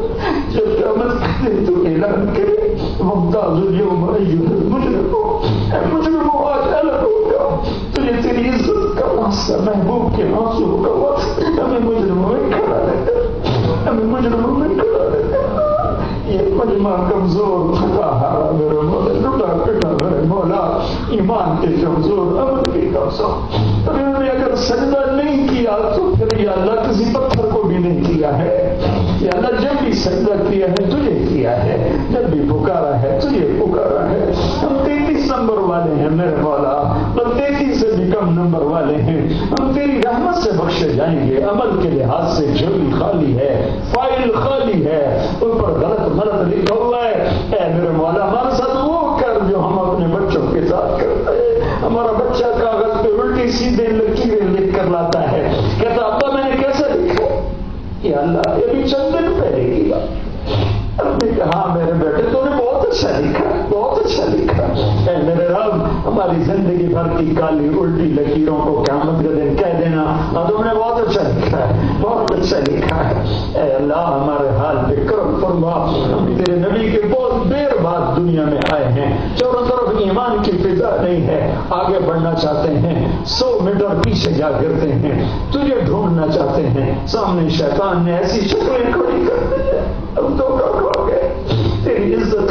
جب قیامت کے دن تو اعلان کرے ممتاز اليوم ایھا المجرمون، اے مجرموں آج الگ ہو جاؤ، تجھے تیری عزت کا واسطہ محبوب کے آنسو کا واسطہ ہمیں مجرموں میں کھڑا رہتا، ہمیں مجرموں میں کھڑا رہتا، یہ مجمع کمزور تھکا ہارا میرے مولا، ٹوٹا پٹا میرے مولا، ایمان کے کمزور، عمل کے کمزور، انہوں نے اگر سجدہ نہیں کیا تو پھر یا اللہ کسی پتھر کو بھی نہیں کیا ہے، یا اللہ جب بھی سجدہ کیا ہے تجھے کیا ہے، جب بھی پکارا ہے تجھے پکارا ہے، ہم تینتیس نمبر والے ہیں میرے مولا، ہم تینتیس سے بھی کم نمبر والے ہیں، ہم تیری رحمت سے بخشے جائیں گے، عمل کے لحاظ سے جھولی خالی ہے، فائل خالی ہے، ان پر غلط غلط لکھا ہوا ہے، اے میرے مولا ہمارے ساتھ وہ کر جو ہم اپنے بچوں کے ساتھ کرتے ہیں، ہمارا بچہ کاغذ پہ الٹی سیدھے لکیریں لکھ کر لاتا ہے، کہتا ابا میں نے کیسے لکھا، یا اللہ یہ بھی چند دن پہلے کی بات، ہم نے کہا میرے بیٹے تو نے بہت اچھا لکھا، بہت اچھا لکھا، اے میرے رب ہماری زندگی بھر کی کالی الٹی لکیروں کو قیامت کے دن کہہ دینا اور تم نے بہت اچھا لکھا ہے، بہت اچھا لکھا ہے، اے اللہ ہمارے حال پہ کرم فرما، ہم تیرے نبی کے بہت دیر بعد دنیا میں آئے ہیں، چاروں طرف ایمان کی فضا نہیں ہے، آگے بڑھنا چاہتے ہیں، سو میٹر پیچھے جا گرتے ہیں، تجھے ڈھونڈنا چاہتے ہیں، سامنے شیطان نے ایسی شکلیں کھڑی کر دی ہے، اب تو کھو گئے، تیری عزت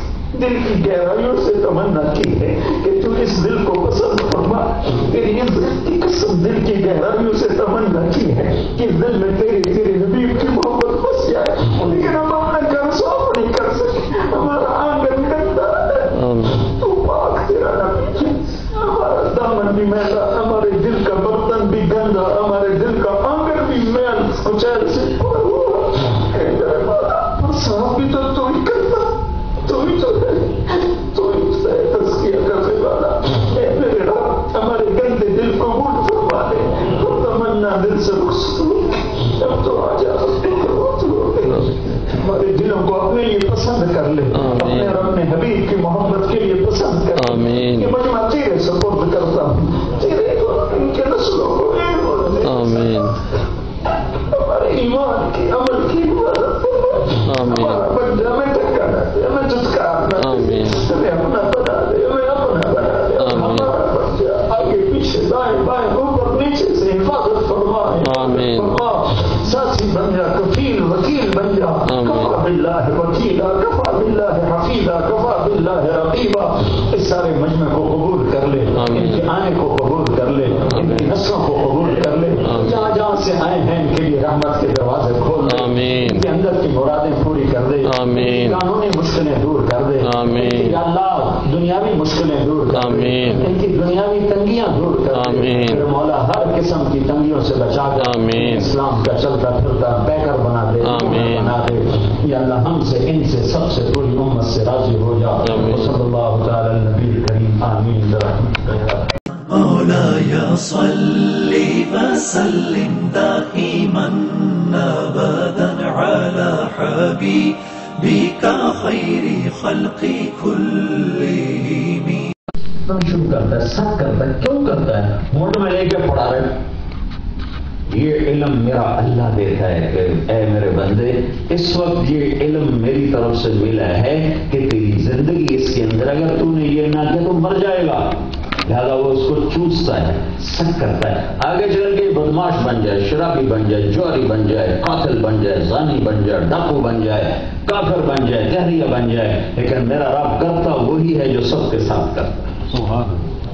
دل کی گہرائیوں سے تمنا کی ہے کہ تو اس دل کو پسند فرما، تیری عزت کی قسم دل کی گہرائیوں سے تمنا کی ہے کہ دل میں تیرے تیرے نبی کی محبت بس جائے، لیکن ہم اپنا گھر صاف نہیں کر سکے، ہمارا آنگن گندا ہے، تو پاک تیرا نبی، ہمارا دامن بھی میلا، ہمارے دل کا برتن بھی گندا، ہمارے دل کا آنگن بھی میل کچیل سے پڑا ہوا، اے میرے مولا صاف بھی تو تو ہی کرتا، تو ہی تو ہے، تو ہی سے تزکیہ کرنے والا، اے میرے رب ہمارے گندے دل کو قبول فرما لے، تو تمنا دل سے رخصت، اب تو آ جا ہمارے دلوں کو اپنے لیے پسند کر لے، اپنے اور اپنے حبیب کی محبت کے لیے پسند کر لے، کہ مجمع تیرے سپرد کرتا ہوں، تیرے کو ان کے نسلوں کو آمین، ہمارے ایمان کی عمل کی عبادت ہمارا بندہ میں دھکا نہ دے، ہمیں جھٹکار نہ دے، ہمیں اپنا بنا دے، ہمیں اپنا بنا دے، ہمارا بچہ آگے پیچھے دائیں بائیں اوپر نیچے سے حفاظت فرمائے، ساتھی بن جا، کفیل وکیل بن جا، کفا باللہ وکیلا، کفا باللہ حفیظا، کفا باللہ رقیبا، اس سارے مجمع کو قبول کر لے، ان کے آنے کو قبول کر لے، ان کی نسلوں کو قبول کر لے، جہاں جہاں سے آئے ہیں ان کے لیے رحمت کے دروازے کھول دے، ان کے اندر کی مرادیں پوری کر دے، قانونی مشکلیں دور کر دے، یا اللہ دنیاوی مشکلیں دور کر دے، ان کی دنیاوی تنگیاں دور کر دے، پھر مولا ہر قسم کی تنگیوں سے بچا کر اسلام کا چلتا پھرتا بیکر بنا دے، بنا دے، یا اللہ ہم سے ان سے سب سے پوری امت سے راضی ہو جا، صلی اللہ تعالی علی نبی الکریم، آمین برحمتک۔ مولاي صل وسلم دائما ابدا على حبيبك خير خلق كلهم۔ شروع کرتا ہے، سب کرتا ہے، کیوں کرتا ہے؟ موڈ میں لے کے پڑھا رہے، یہ علم میرا اللہ دیتا ہے کہ اے میرے بندے اس وقت یہ علم میری طرف سے ملا ہے کہ تیری زندگی اس کے اندر اگر تو نے یہ نہ کیا تو مر جائے گا، لہذا وہ اس کو چوستا ہے، سک کرتا ہے، آگے چل کے بدماش بن جائے، شرابی بن جائے، جواری بن جائے، قاتل بن جائے، زانی بن جائے، ڈاکو بن جائے، کافر بن جائے، دہریہ بن جائے، لیکن میرا رب کرتا وہی ہے جو سب کے ساتھ کرتا ہے۔ سبحان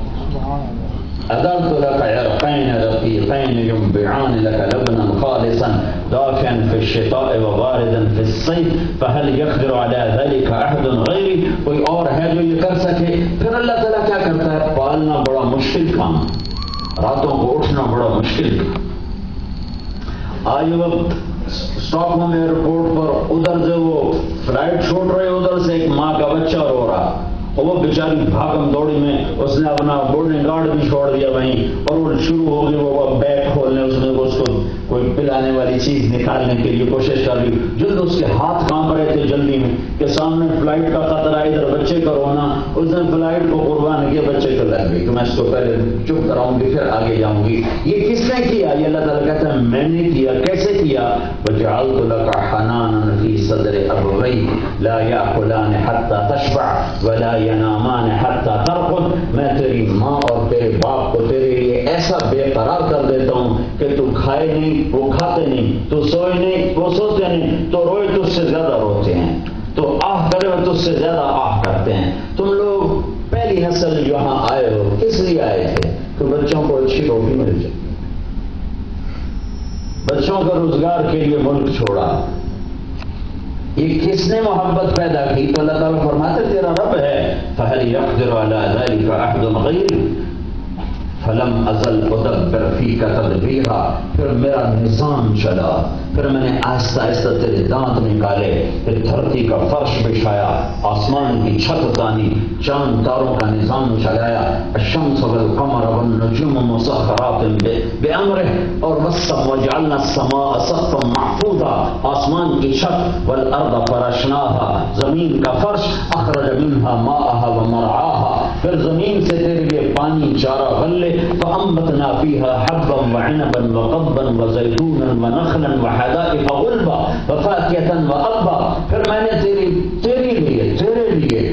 أدرت لك عرقين رقيقين ينبعان لك لبنا خالصا دافعا في الشتاء وباردا في الصيف فهل يقدر على ذلك أحد غيري؟ کوئی اور ہے جو یہ کر سکے؟ پھر اللہ تعالیٰ کیا کرتا ہے؟ پالنا بڑا مشکل کام، راتوں کو اٹھنا بڑا مشکل کام۔ آج وقت اسٹاک ہوم ایئرپورٹ پر ادھر سے وہ فلائٹ چھوڑ رہے، ادھر سے ایک ماں کا بچہ رو رہا، اور وہ بیچاری بھاگم دوڑی میں اس نے اپنا بورڈنگ گارڈ بھی چھوڑ دیا وہیں، اور وہ شروع ہو گئی وہ بیگ کھولنے، اس نے اس کو کوئی کوئی پلانے والی چیز نکالنے کے لیے کوشش کر رہی ہوں، جلد اس کے ہاتھ کانپ رہے تھے جلدی میں کہ سامنے فلائٹ کا خطرہ، ادھر بچے کا رونا، اس نے فلائٹ کو قربان کیا، بچے کو لگ گئی کہ میں اس کو پہلے چپ کراؤں گی پھر آگے جاؤں گی۔ یہ کس نے کیا؟ یہ اللہ تعالیٰ کہتا ہے میں نے کیا۔ کیسے کیا؟ وَجَعَلْتُ لَكَ حَنَانًا فِي صَدْرِ أَبْوَيْكَ لَا يَأْكُلَانِ حَتَّى تَشْبَعَ وَلَا يَنَامَانِ حَتَّى تَرْقُدَ۔ میں تیری ماں اور تیرے باپ کو تیرے لیے ایسا بے قرار کر دیتا ہوں کہ تو کھائے نہیں وہ کھاتے نہیں، تو سوئے نہیں وہ سوتے نہیں، تو روئے تو اس سے زیادہ روتے ہیں، تو آہ کرے تو اس سے زیادہ آہ کرتے ہیں۔ تم لوگ پہلی نسل جو یہاں آئے ہو کس لیے آئے تھے؟ کہ بچوں کو اچھی روٹی مل جائے، بچوں کا روزگار کے لیے ملک چھوڑا۔ یہ کس نے محبت پیدا کی؟ تو اللہ تعالیٰ فرماتے تیرا رب ہے۔ فَهَلْ يَقْدِرُ عَلَىٰ ذَلِكَ أَحَدٌ غَيْرِي فَلَمْ أَزَلْ أُدَبِّرُ فِيكَ تَدْبِيرًا۔ پھر میرا نظام چلا، پھر میں نے آہستہ آہستہ تیرے دانت نکالے، پھر دھرتی کا فرش بچھایا، آسمان کی چھت تانی، چاند تاروں کا نظام چلایا، الشمس والقمر والنجوم مسخرات بأمرہ، اور والسماء وجعلنا السماء سقفا محفوظا، آسمان کی چھت، والارض فرشناها، زمین کا فرش، اخرج منها ماءها ومرعاها، پھر زمین سے تیرے لیے پانی چارہ غلے، فانبتنا فيها حبا وعنبا وقضبا وزيتونا ونخلا وحدائق غلبا وفاكهة وأبا، پھر میں نے تیری تیرے لیے تیرے لیے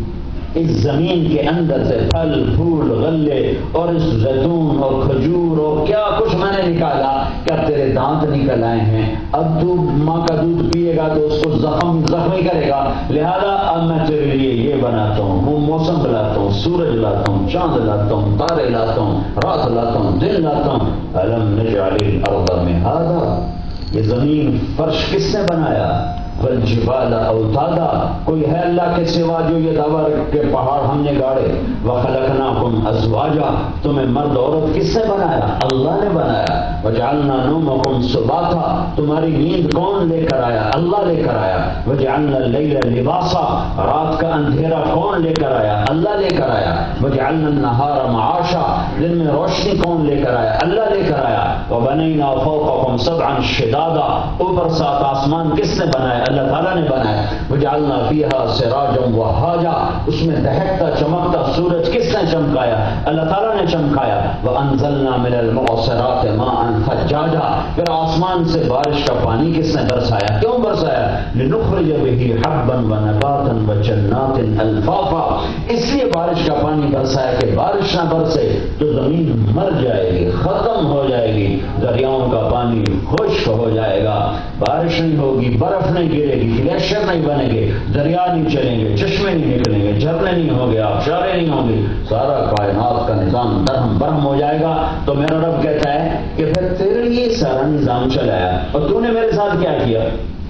اس زمین کے اندر سے پھل پھول غلے اور اس زیتون اور کھجور اور کیا کچھ میں نے نکالا۔ کیا تیرے دانت نکل آئے ہیں؟ اب تو ماں کا دودھ پیے گا تو اس کو زخم زخمی کرے گا، لہذا اب میں تیرے لیے یہ بناتا ہوں، وہ موسم لاتا ہوں، سورج لاتا ہوں، چاند لاتا ہوں، تارے لاتا ہوں، رات لاتا ہوں، دن لاتا ہوں۔ الم نجعل الارض مہادا، یہ زمین فرش کس نے بنایا؟ والجبال اوتادا، کوئی ہے اللہ کے سوا جو یہ دعویٰ کہ پہاڑ ہم نے گاڑے؟ وخلقناکم ازواجا، تمہیں مرد عورت کس نے بنایا؟ اللہ نے بنایا۔ وجعلنا نومکم سباتا، تمہاری نیند کون لے کر آیا؟ اللہ لے کر آیا۔ وجعلنا اللیل لباسا، رات کا اندھیرا کون لے کر آیا؟ اللہ لے کر آیا۔ وجعلنا النہار معاشا، دن میں روشنی کون لے کر آیا؟ اللہ لے کر آیا۔ وبنینا فوقکم سبعا شدادا، اوپر سات آسمان کس نے بنایا؟ اللہ تعالیٰ نے بنایا۔ وجعلنا فیہا سراجا وہاجا، اس میں دہکتا چمکتا سورج کس نے چمکایا؟ اللہ تعالیٰ نے چمکایا۔ وانزلنا من المعصرات ماء ثجاجا، پھر آسمان سے بارش کا پانی کس نے برسایا؟ کیوں برسایا؟ لنخرج به حبا ونباتا وجنات الفافا، اس لیے بارش کا پانی برسایا کہ بارش نہ برسے تو زمین مر جائے گی، ختم ہو جائے گی، دریاؤں کا پانی خشک ہو جائے گا، بارش نہیں ہوگی، برف نہیں گرے گی، گلیشیر نہیں بنے گے، دریا نہیں چلیں گے، چشمے نہیں نکلیں گے، جھرنے نہیں ہوں گے، آبشاریں نہیں ہوں گے، سارا کائنات کا نظام درہم برہم ہو جائے گا۔ تو میرا رب کہتا ہے کہ پھر تیرے لیے سارا نظام چلایا اور تو نے میرے ساتھ کیا کیا؟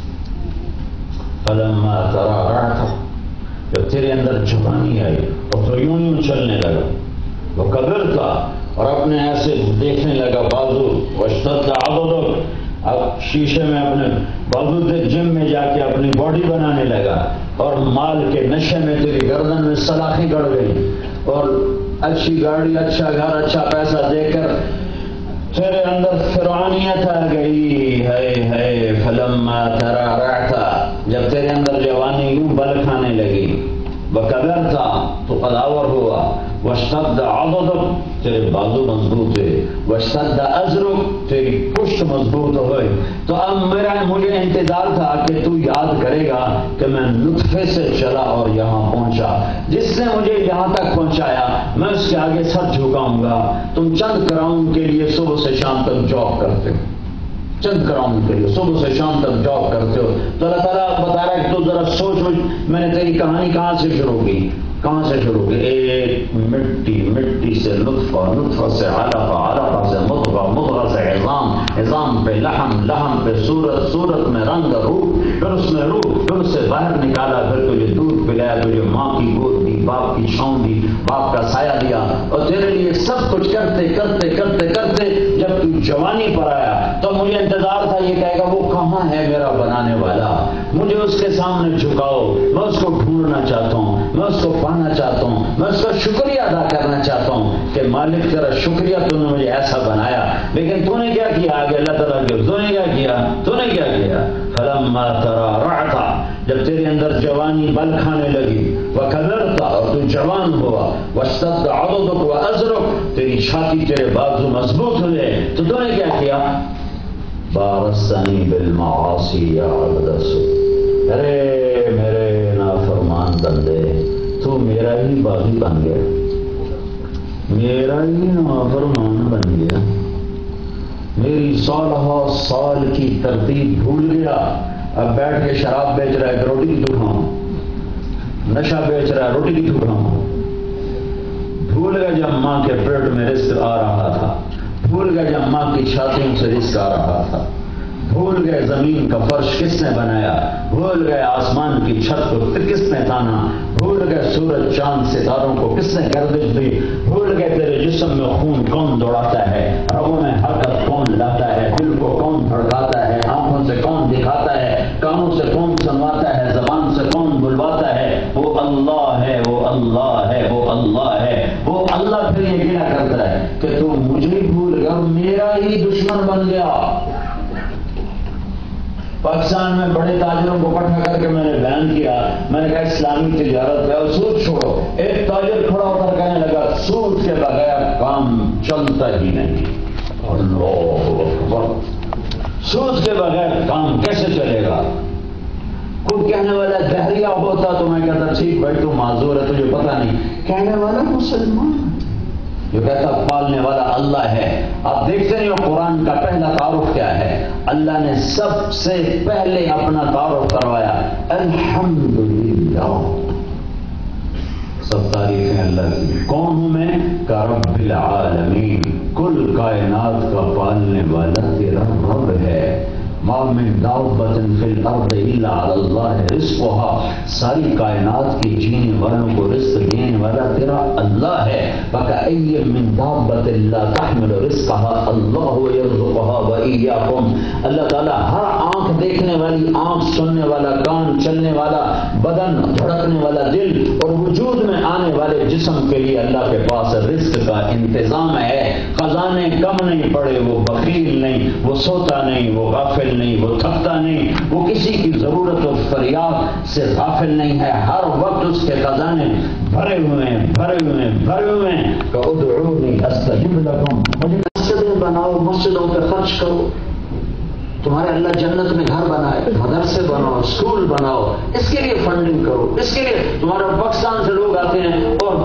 فلما تراغعت، جب تیرے اندر جوانی آئی اور تو یوں یوں چلنے لگا، وہ کبر تھا اور اپنے ایسے دیکھنے لگا بازو، واشتد عضدک، اب شیشے میں اپنے بازو سے جم میں جا کے اپنی باڈی بنانے لگا، اور مال کے نشے میں تیری گردن میں سلاخیں گڑ گئی، اور اچھی گاڑی، اچھا گھر، اچھا پیسہ دے کر تیرے اندر فرعونیت آ گئی ہے ہے فلما تراغعت، جب تیرے اندر جوانی یوں بل کھانے لگی، وکبرت تو قداور ہوا، واشتد عضدک تیرے بازو مضبوط ہوئے، واشتد ازرک تیری پشت مضبوط ہوئے، تو اب میرا مجھے انتظار تھا کہ تو یاد کرے گا کہ میں نطفے سے چلا اور یہاں پہنچا، جس نے مجھے یہاں تک پہنچایا میں اس کے آگے سر جھکاؤں گا۔ تم چند کراؤن کے لیے صبح سے شام تک جاب کرتے ہو، چند کراؤن کے لیے صبح سے شام تک جاب کرتے ہو، تو اللہ تعالیٰ بتا رہا ہے کہ تو ذرا سوچ مجھ میں نے تیری کہانی کہاں سے شروع کی؟ کہاں سے شروع کی؟ ایک مٹی، مٹی سے نطفہ، نطفہ سے علقہ، علقہ سے مضغہ، مضغہ سے عظام، عظام پہ لحم، لحم پہ صورت، صورت میں رنگ، روح، پھر اس میں روح، پھر اس سے باہر نکالا، پھر تجھے دودھ پلایا، تجھے ماں کی گود دی، باپ کی چھاؤں دی، باپ کا سایہ دیا، اور تیرے لیے سب کچھ کرتے کرتے کرتے کرتے جب تو جوانی پر آیا تو مجھے انتظار تھا یہ کہے گا وہ کہاں ہے میرا بنانے والا، مجھے اس کے سامنے جھکاؤ، میں اس کو ڈھونڈنا چاہتا ہوں، میں اس کو پانا چاہتا ہوں، میں اس کا شکریہ ادا کرنا چاہتا ہوں کہ مالک تیرا شکریہ، تو نے مجھے ایسا بنایا، لیکن تو نے کیا کیا؟ آگے اللہ تعالیٰ کے تو نے کیا کیا تو نے کیا کیا فلما ترعرعت، جب تیرے اندر جوانی بل کھانے لگی، وکبرت، اور تو جوان ہوا، واشتد عضدک وازرک، تیری چھاتی تیرے بازو مضبوط ہوئے، تو تو نے کیا کیا؟ بارزتنی بالمعاصی یا عبد السوء، ارے میرے نافرمان بندے تو میرا ہی باغی بن گیا، میرا ہی نافرمان بن گیا، میری سالہ سال کی ترتیب بھول گیا، اب بیٹھ کے شراب بیچ رہا ہے کہ روٹی کی تو کھاؤں، نشہ بیچ رہا ہے روٹی کی تو کھاؤں، بھول گیا جب ماں کے پیٹ میں رزق آ رہا تھا، بھول گئے جب ماں کی چھاتیوں سے رزق آ رہا تھا، بھول گئے زمین کا فرش کس نے بنایا، بھول گئے آسمان کی چھت کو کس نے تانا، بھول گئے سورج چاند ستاروں کو کس نے گردش دی، بھول گئے تیرے جسم میں خون کون دوڑاتا ہے، رگوں میں حرکت کون لاتا ہے، دل کو کون دھڑکاتا ہے، آنکھوں سے کون دکھاتا ہے، کانوں سے کون سنواتا ہے، زبان سے کون بلواتا ہے، وہ اللہ ہے، وہ اللہ ہے، وہ اللہ ہے، وہ اللہ پھر یہ گلا کرتا ہے کہ تو مجھے بھول گیا، میرا ہی دشمن بن گیا۔ پاکستان میں بڑے تاجروں کو اکٹھا کر کے میں نے بیان کیا، میں نے کہا اسلامی تجارت پہ اور سود چھوڑو، ایک تاجر کھڑا ہو کر کہنے لگا سود کے بغیر کام چلتا ہی نہیں، اللہ اکبر، سود کے بغیر کام کیسے چلے گا؟ کوئی کہنے والا دہریہ ہوتا تو میں کہتا ٹھیک بھائی تو معذور ہے، تجھے پتہ نہیں، کہنے والا مسلمان جو کہتا پالنے والا اللہ ہے۔ آپ دیکھتے ہیں قرآن کا پہلا تعارف کیا ہے؟ اللہ نے سب سے پہلے اپنا تعارف کروایا الحمدللہ، سب تعریفیں اللہ کی، کون ہوں میں؟ کہ رب العالمین، کل کائنات کا پالنے والا تیرا رب ہے۔ ما من دابۃ فی الارض الا علی اللہ رزقها، ساری کائنات کی جینے والوں کو رزق دینے والا تیرا اللہ ہے۔ وکأی من دابۃ لا تحمل رزقها اللہ یرزقها وإیاکم، اللہ تعالیٰ ہر آنکھ دیکھنے والی آنکھ، سننے والا کان، چلنے والا بدن، دھڑکنے والا دل اور وجود میں آنے والے جسم کے لیے اللہ کے پاس رزق کا انتظام ہے۔ خزانے کم نہیں پڑے، وہ بخیل نہیں، وہ سوتا نہیں، وہ غافل نہیں، وہ تھکتا نہیں، وہ کسی کی ضرورت و فریاد سے غافل نہیں ہے، ہر وقت اس کے خزانے بھرے ہوئے ہیں بھرے ہوئے ہیں بھرے ہوئے ہیں۔ کہ ادعونی استجب لکم، مجھے مسجدیں بناؤ، مسجدوں پہ خرچ کرو، تمہارے اللہ جنت میں گھر بنائے، مدرسے بناؤ، اسکول بناؤ، اس کے لیے فنڈنگ کرو، اس کے لیے تمہارا پاکستان سے لوگ آتے ہیں اور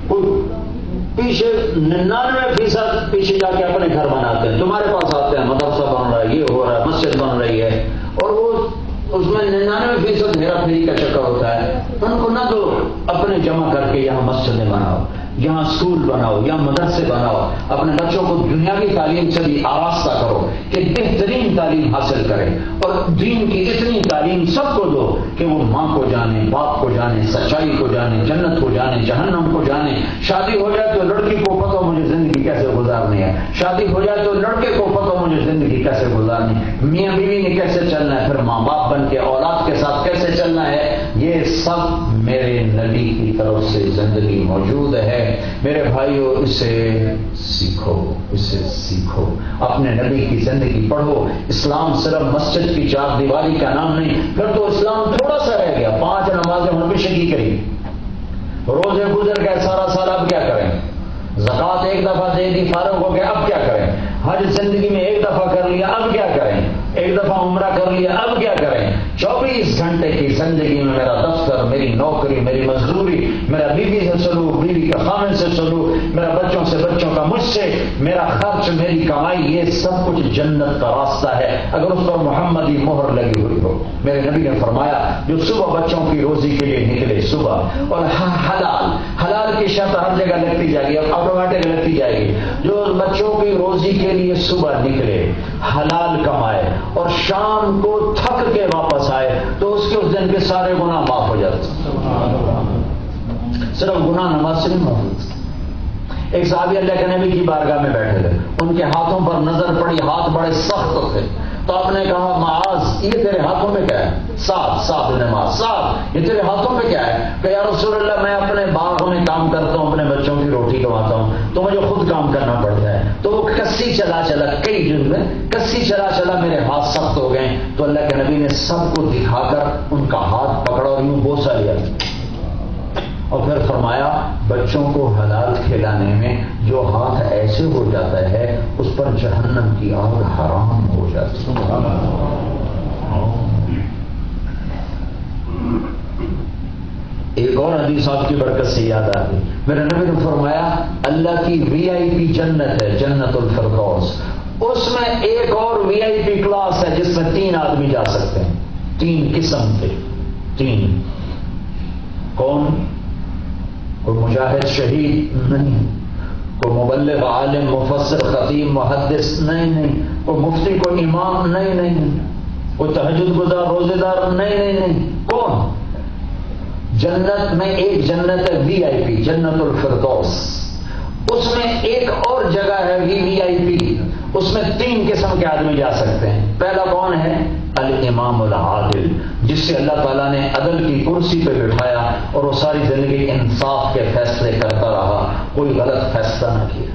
پیچھے ننانوے فیصد پیچھے جا کے اپنے گھر بناتے ہیں، تمہارے پاس آتے ہیں مدرسہ بن رہا ہے، یہ ہو رہا ہے، مسجد بن رہی ہے، اور وہ اس میں ننانوے فیصد ہیرا پھیری کا چکر ہوتا ہے۔ ان کو نہ تو اپنے جمع کر کے یہاں مسجدیں بناؤ، یہاں اسکول بناؤ، یہاں مدرسے بناؤ، اپنے بچوں کو دنیاوی تعلیم سے بھی آراستہ کرو کہ بہترین تعلیم حاصل کریں، اور دین کی اتنی تعلیم سب کو دو کہ وہ ماں کو جانے، باپ کو جانے، سچائی کو جانے، جنت کو جانے، جہنم کو جانے۔ شادی ہو جائے تو لڑکی کو پتہ مجھے زندگی کیسے گزارنی ہے، شادی ہو جائے تو لڑکے کو پتہ مجھے زندگی کیسے گزارنی ہے، میاں بیوی نے کیسے چلنا ہے، پھر ماں باپ بن کے اولاد کے ساتھ کیسے چلنا ہے، یہ سب میرے نبی کی طرف سے زندگی موجود ہے۔ میرے بھائیو، اسے سیکھو، اسے سیکھو، اپنے نبی کی زندگی پڑھو۔ اسلام صرف مسجد کی چار دیواری کا نام نہیں، پھر تو اسلام تھوڑا سا رہ گیا، پانچ نمازیں ہمیشہ کی کری، روزے گزر گئے سارا سال، اب کیا کریں؟ زکوٰۃ ایک دفعہ دے دی، فارغ ہو گئے، اب کیا کریں؟ حج زندگی میں ایک دفعہ کر لیا، اب کیا کریں؟ ایک دفعہ عمرہ کر لیا، اب کیا کریں؟ چوبیس گھنٹے کی زندگی میں میرا دفتر، میری نوکری، میری مزدوری، میرا بیوی سے سلوک، بیوی کے خامن سے سلوک، میرا بچوں سے، بچوں کا مجھ سے، میرا خرچ، میری کمائی، یہ سب کچھ جنت کا راستہ ہے اگر اس پر محمدی مہر لگی ہوئی ہو۔ میرے نبی نے فرمایا جو صبح بچوں کی روزی کے لیے نکلے صبح، اور حلال حلال کی شرط ہر جگہ لگتی جائے گی، اب آٹومیٹک لگتی جائے گی، جو بچوں کی روزی کے لیے صبح نکلے، حلال کمائے اور شام کو تھک کے واپس آئے تو اس کے اس دن کے سارے گناہ معاف ہو جاتے، صرف گناہ نماز سے نہیں معاف ہوتے۔ ایک صحابی اللہ کے نبی کی بارگاہ میں بیٹھے تھے، ان کے ہاتھوں پر نظر پڑی، ہاتھ بڑے سخت تھے، تو آپ نے کہا معاذ یہ تیرے ہاتھوں میں کیا ہے؟ صاحب صاحب نے معاذ صاحب یہ تیرے ہاتھوں میں کیا ہے؟ کہ یا رسول اللہ میں اپنے باغ میں کام کرتا ہوں، اپنے بچوں کی روٹی کماتا ہوں، تو مجھے خود کام کرنا پڑتا ہے، تو وہ کسی چلا چلا کئی دن میں کسی چلا چلا میرے ہاتھ سخت ہو گئے، تو اللہ کے نبی نے سب کو دکھا کر ان کا ہاتھ پکڑا اور یوں بوسہ لیا اور پھر فرمایا بچوں کو حلال کھلانے میں جو ہاتھ ایسے ہو جاتا ہے اس پر جہنم کی آگ حرام ہو جاتی ہے۔ ایک اور حدیث آپ کی برکت سے یاد آ گئی، میرے نبی نے فرمایا اللہ کی وی آئی پی جنت ہے، جنت الفردوس، اس میں ایک اور وی آئی پی کلاس ہے جس میں تین آدمی جا سکتے ہیں، تین قسم کے، تین کون؟ کوئی مجاہد شہید نہیں، کوئی مبلغ عالم مفسر خطیب محدث نہیں نہیں، کوئی مفتی کوئی امام نہیں نہیں، کوئی تہجد گزار روزے دار نہیں نہیں نہیں، کون؟ جنت میں ایک جنت ہے وی آئی پی، جنت الفردوس، اس میں ایک اور جگہ ہے وی آئی پی، اس میں تین قسم کے آدمی جا سکتے ہیں۔ پہلا کون ہے؟ الامام العادل، جس سے اللہ تعالیٰ نے عدل کی کرسی پہ بٹھایا اور وہ ساری زندگی انصاف کے فیصلے کرتا رہا، کوئی غلط فیصلہ نہ کیا۔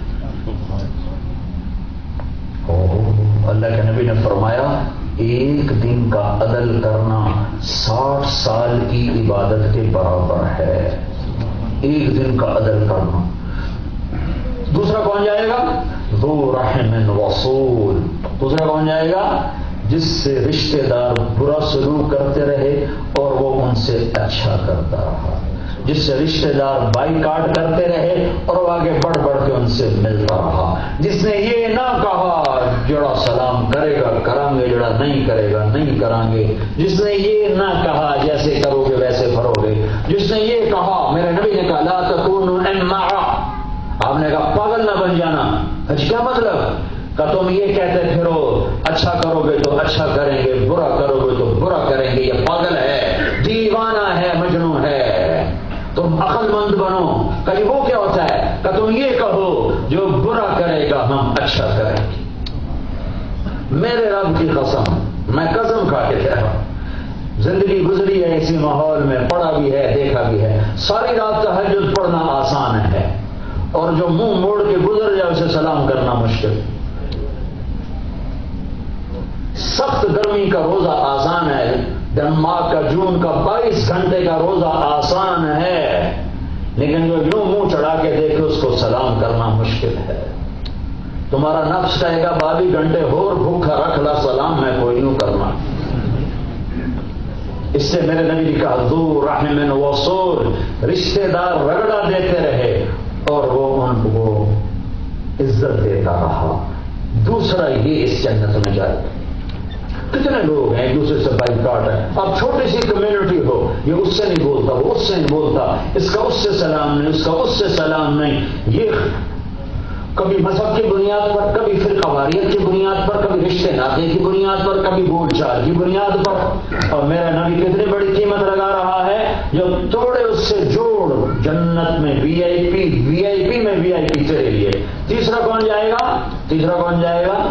اللہ کے نبی نے فرمایا ایک دن کا عدل کرنا ساٹھ سال کی عبادت کے برابر ہے، ایک دن کا عدل کرنا۔ دوسرا کون جائے گا؟ ذو رحم وصول، دوسرا کون جائے گا؟ جس سے رشتہ دار برا سلوک کرتے رہے اور وہ ان سے اچھا کرتا رہا، جس سے رشتہ دار بائی کاٹ کرتے رہے اور وہ آگے بڑھ بڑھ کے ان سے ملتا رہا، جس نے یہ نہ کہا جڑا سلام کرے گا کریں گے، جڑا نہیں کرے گا نہیں کریں گے، جس نے یہ نہ کہا جیسے کرو گے ویسے بھرو گے، جس نے یہ کہا، میرے نبی نے کہا لا تکونوا امعا، آپ نے کہا پاگل نہ بن جانا، اچھا کیا مطلب؟ کہ تم یہ کہتے پھرو اچھا کرو گے تو اچھا کریں گے، برا کرو گے تو برا کریں گے، یہ پاگل ہے، دیوانہ ہے، مجنون ہے، تم عقل مند بنو۔ کہ وہ کیا ہوتا ہے؟ کہ تم یہ کہو جو برا کرے گا ہم اچھا کریں گے۔ میرے رب کی قسم، میں قسم کھا کے کہہ رہا ہوں، زندگی گزری ہے اسی ماحول میں، پڑھا بھی ہے دیکھا بھی ہے، ساری رات تہجد پڑھنا آسان ہے اور جو منہ موڑ کے گزر جائے اسے سلام کرنا مشکل۔ سخت گرمی کا روزہ آسان ہے، ڈنمارک کا جون کا بائیس گھنٹے کا روزہ آسان ہے، لیکن جو یوں منہ چڑھا کے دیکھے اس کو سلام کرنا مشکل ہے۔ تمہارا نفس کہے گا باوی گھنٹے اور بھوکا رکھ لا، سلام میں کوئی یوں کرنا۔ اس سے میرے نبی نے کہا ذو رحم وصول، رشتے دار رگڑا دیتے رہے اور وہ ان کو عزت دیتا رہا۔ دوسرا یہ اس جنت میں جائے گا۔ کتنے لوگ ہیں ایک دوسرے سے بائی کاٹ ہے، اب چھوٹی سی کمیونٹی ہو، یہ اس سے نہیں بولتا وہ اس سے نہیں بولتا، اس کا اس سے سلام نہیں، اس کا اس سے سلام نہیں، یہ کبھی مذہب کی بنیاد پر، کبھی فرقہ واریت کی بنیاد پر، کبھی رشتے ناطے کی بنیاد پر، کبھی بول چال کی بنیاد پر، اور میرا نبی کتنی بڑی قیمت لگا رہا ہے، جو توڑے اس سے جوڑ، جنت میں وی آئی پی، وی آئی پی میں وی آئی پی تیرے لیے۔ تیسرا کون جائے گا؟ تیسرا کون جائے گا؟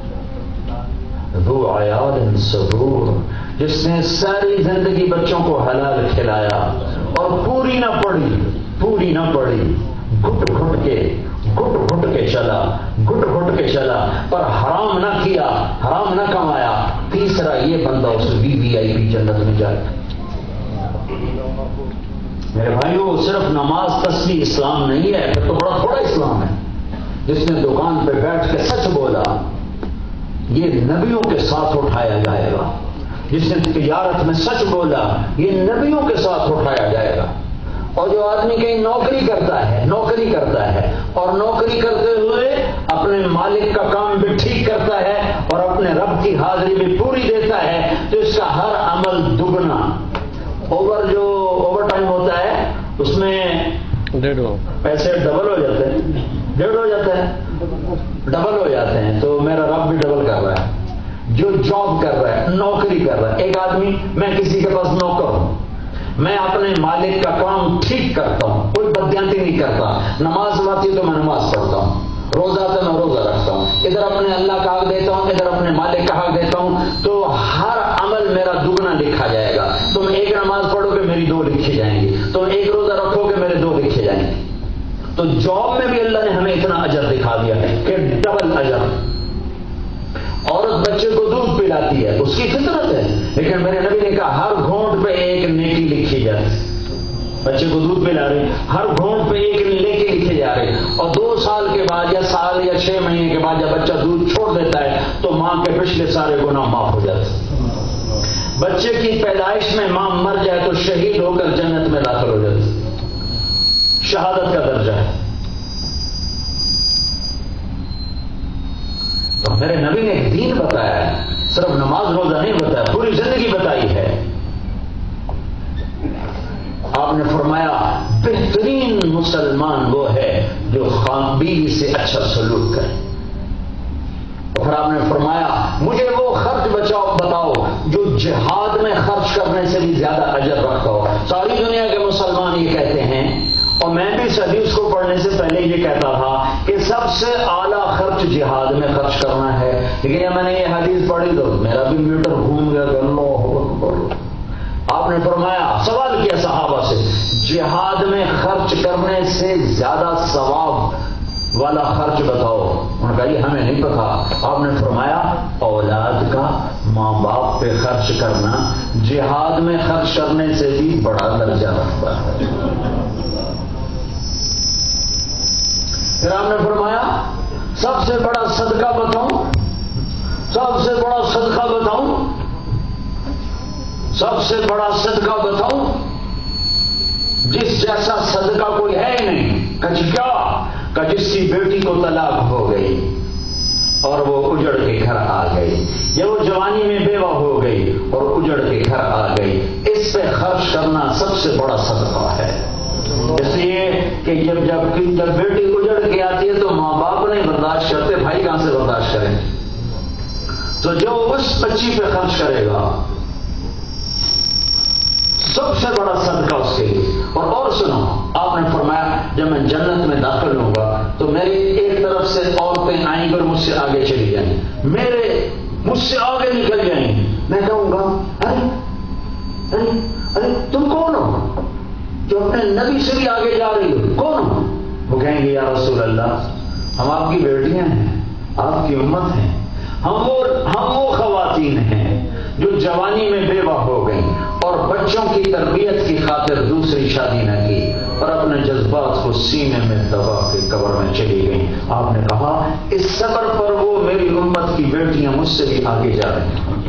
ذو عیال سرور، جس نے ساری زندگی بچوں کو حلال کھلایا اور پوری نہ پڑی، پوری نہ پڑی، گھٹ گھٹ کے گھٹ گھٹ کے چلا، گھٹ گھٹ کے چلا، پر حرام نہ کیا، حرام نہ کمایا۔ تیسرا یہ بندہ اس وی وی آئی پی جنت میں جائے۔ میرے بھائیوں صرف نماز تسبیح اسلام نہیں ہے، پھر تو بڑا تھوڑا اسلام ہے۔ جس نے دکان پہ بیٹھ کے سچ بولا یہ نبیوں کے ساتھ اٹھایا جائے گا، جس نے تجارت میں سچ بولا یہ نبیوں کے ساتھ اٹھایا جائے گا، اور جو آدمی کہیں نوکری کرتا ہے نوکری کرتا ہے اور نوکری کرتے ہوئے اپنے مالک کا کام بھی ٹھیک کرتا ہے اور اپنے رب کی حاضری بھی پوری دیتا ہے، تو اس کا ہر عمل دگنا، اوور جو اوور ٹائم ہوتا ہے اس میں پیسے ڈبل ہو جاتے ہیں، ڈیڑھ ہو جاتا ہے، ڈبل ہو جاتے ہیں، تو میرا رب بھی ڈبل کر رہا ہے۔ جو جاب کر رہا ہے، نوکری کر رہا ہے، ایک آدمی میں کسی کے پاس نوکر ہوں، میں اپنے مالک کا کام ٹھیک کرتا ہوں، کوئی بدیانتی نہیں کرتا، نماز آتی ہے تو میں نماز پڑھتا ہوں، روزہ آتا ہے میں روزہ رکھتا ہوں، ادھر اپنے اللہ کا حق دیتا ہوں، ادھر اپنے مالک کا حق دیتا ہوں، تو ہر عمل میرا دگنا لکھا جائے گا. تم ایک نماز پڑھو گے میری دو لکھی جائیں گی، تم ایک روزہ رکھو گے میرے دو لکھے جائیں گے. تو جاب میں بھی اللہ نے ہمیں اتنا اجر دکھا دیا کہ ڈبل اجر. عورت بچے کو دودھ پلاتی ہے، اس کی فطرت ہے، لیکن میرے نبی نے کہا ہر گھونٹ پہ ایک نیکی لکھی جاتی. بچے کو دودھ پلا رہے، ہر گھونٹ پہ ایک نیکی لکھے جا رہے، اور دو سال کے بعد یا سال یا چھ مہینے کے بعد جب بچہ دودھ چھوڑ دیتا ہے تو ماں کے پچھلے سارے گناہ معاف ہو جاتے. بچے کی پیدائش میں ماں مر جائے تو شہید ہو کر جنت میں داخل ہو جاتی، شہادت کا درجہ ہے. تو میرے نبی نے ایک دین بتایا ہے، صرف نماز روزہ نہیں بتایا، پوری زندگی بتائی ہے. آپ نے فرمایا بہترین مسلمان وہ ہے جو خان بیوی سے اچھا سلوک کرے. پھر آپ نے فرمایا مجھے وہ خرچ بچاؤ بتاؤ جو جہاد میں خرچ کرنے سے بھی زیادہ اجر رکھتا ہو. ساری دنیا کے مسلمان یہ کہتے ہیں، اور میں بھی اس حدیث کو پڑھنے سے پہلے یہ کہتا تھا کہ سب سے اعلیٰ خرچ جہاد میں خرچ کرنا ہے، لیکن جب میں نے یہ حدیث پڑھی تو میرا بھی میٹر گھوم گیا کہ اللہ اکبر. آپ نے فرمایا، سوال کیا صحابہ سے، جہاد میں خرچ کرنے سے زیادہ ثواب والا خرچ بتاؤ. انہوں نے کہا یہ ہمیں نہیں پتا. آپ نے فرمایا اولاد کا ماں باپ پہ خرچ کرنا جہاد میں خرچ کرنے سے بھی بڑا درجہ رکھتا ہے. پھر آپ نے فرمایا سب سے بڑا صدقہ بتاؤں، سب سے بڑا صدقہ بتاؤں، سب سے بڑا صدقہ بتاؤں جس جیسا صدقہ کوئی ہے ہی نہیں. کہ کیا؟ کہ جس کی بیٹی کو طلاق ہو گئی اور وہ اجڑ کے گھر آ گئی، یا وہ جوانی میں بیوہ ہو گئی اور اجڑ کے گھر آ گئی، اس پہ خرچ کرنا سب سے بڑا صدقہ ہے. اس لیے کہ جب جب جب بیٹی اجڑ کے آتی ہے تو ماں باپ نہیں برداشت کرتے، بھائی کہاں سے برداشت کریں. تو جو اس بچی پہ خرچ کرے گا سب سے بڑا صدقہ اس کے لیے. اور اور سنو، آپ نے فرمایا جب میں جنت میں داخل ہوں گا تو میری ایک طرف سے عورتیں آئیں گی اور مجھ سے آگے چلی جائیں، میرے مجھ سے آگے نکل جائیں. میں کہوں گا ارے ارے ارے تم کون ہو جو اپنے نبی سے بھی آگے جا رہی ہو، کون ہو؟ وہ کہیں گے یا رسول اللہ ہم آپ کی بیٹیاں ہیں، آپ کی امت ہیں، ہم وہ ہم وہ خواتین ہیں جو جوانی میں بیوہ ہو گئیں اور بچوں کی تربیت کی خاطر دوسری شادی نہ کی اور اپنے جذبات کو سینے میں دبا کے قبر میں چلی گئیں. آپ نے کہا اس سفر پر وہ میری امت کی بیٹیاں مجھ سے بھی آگے جا رہی ہیں.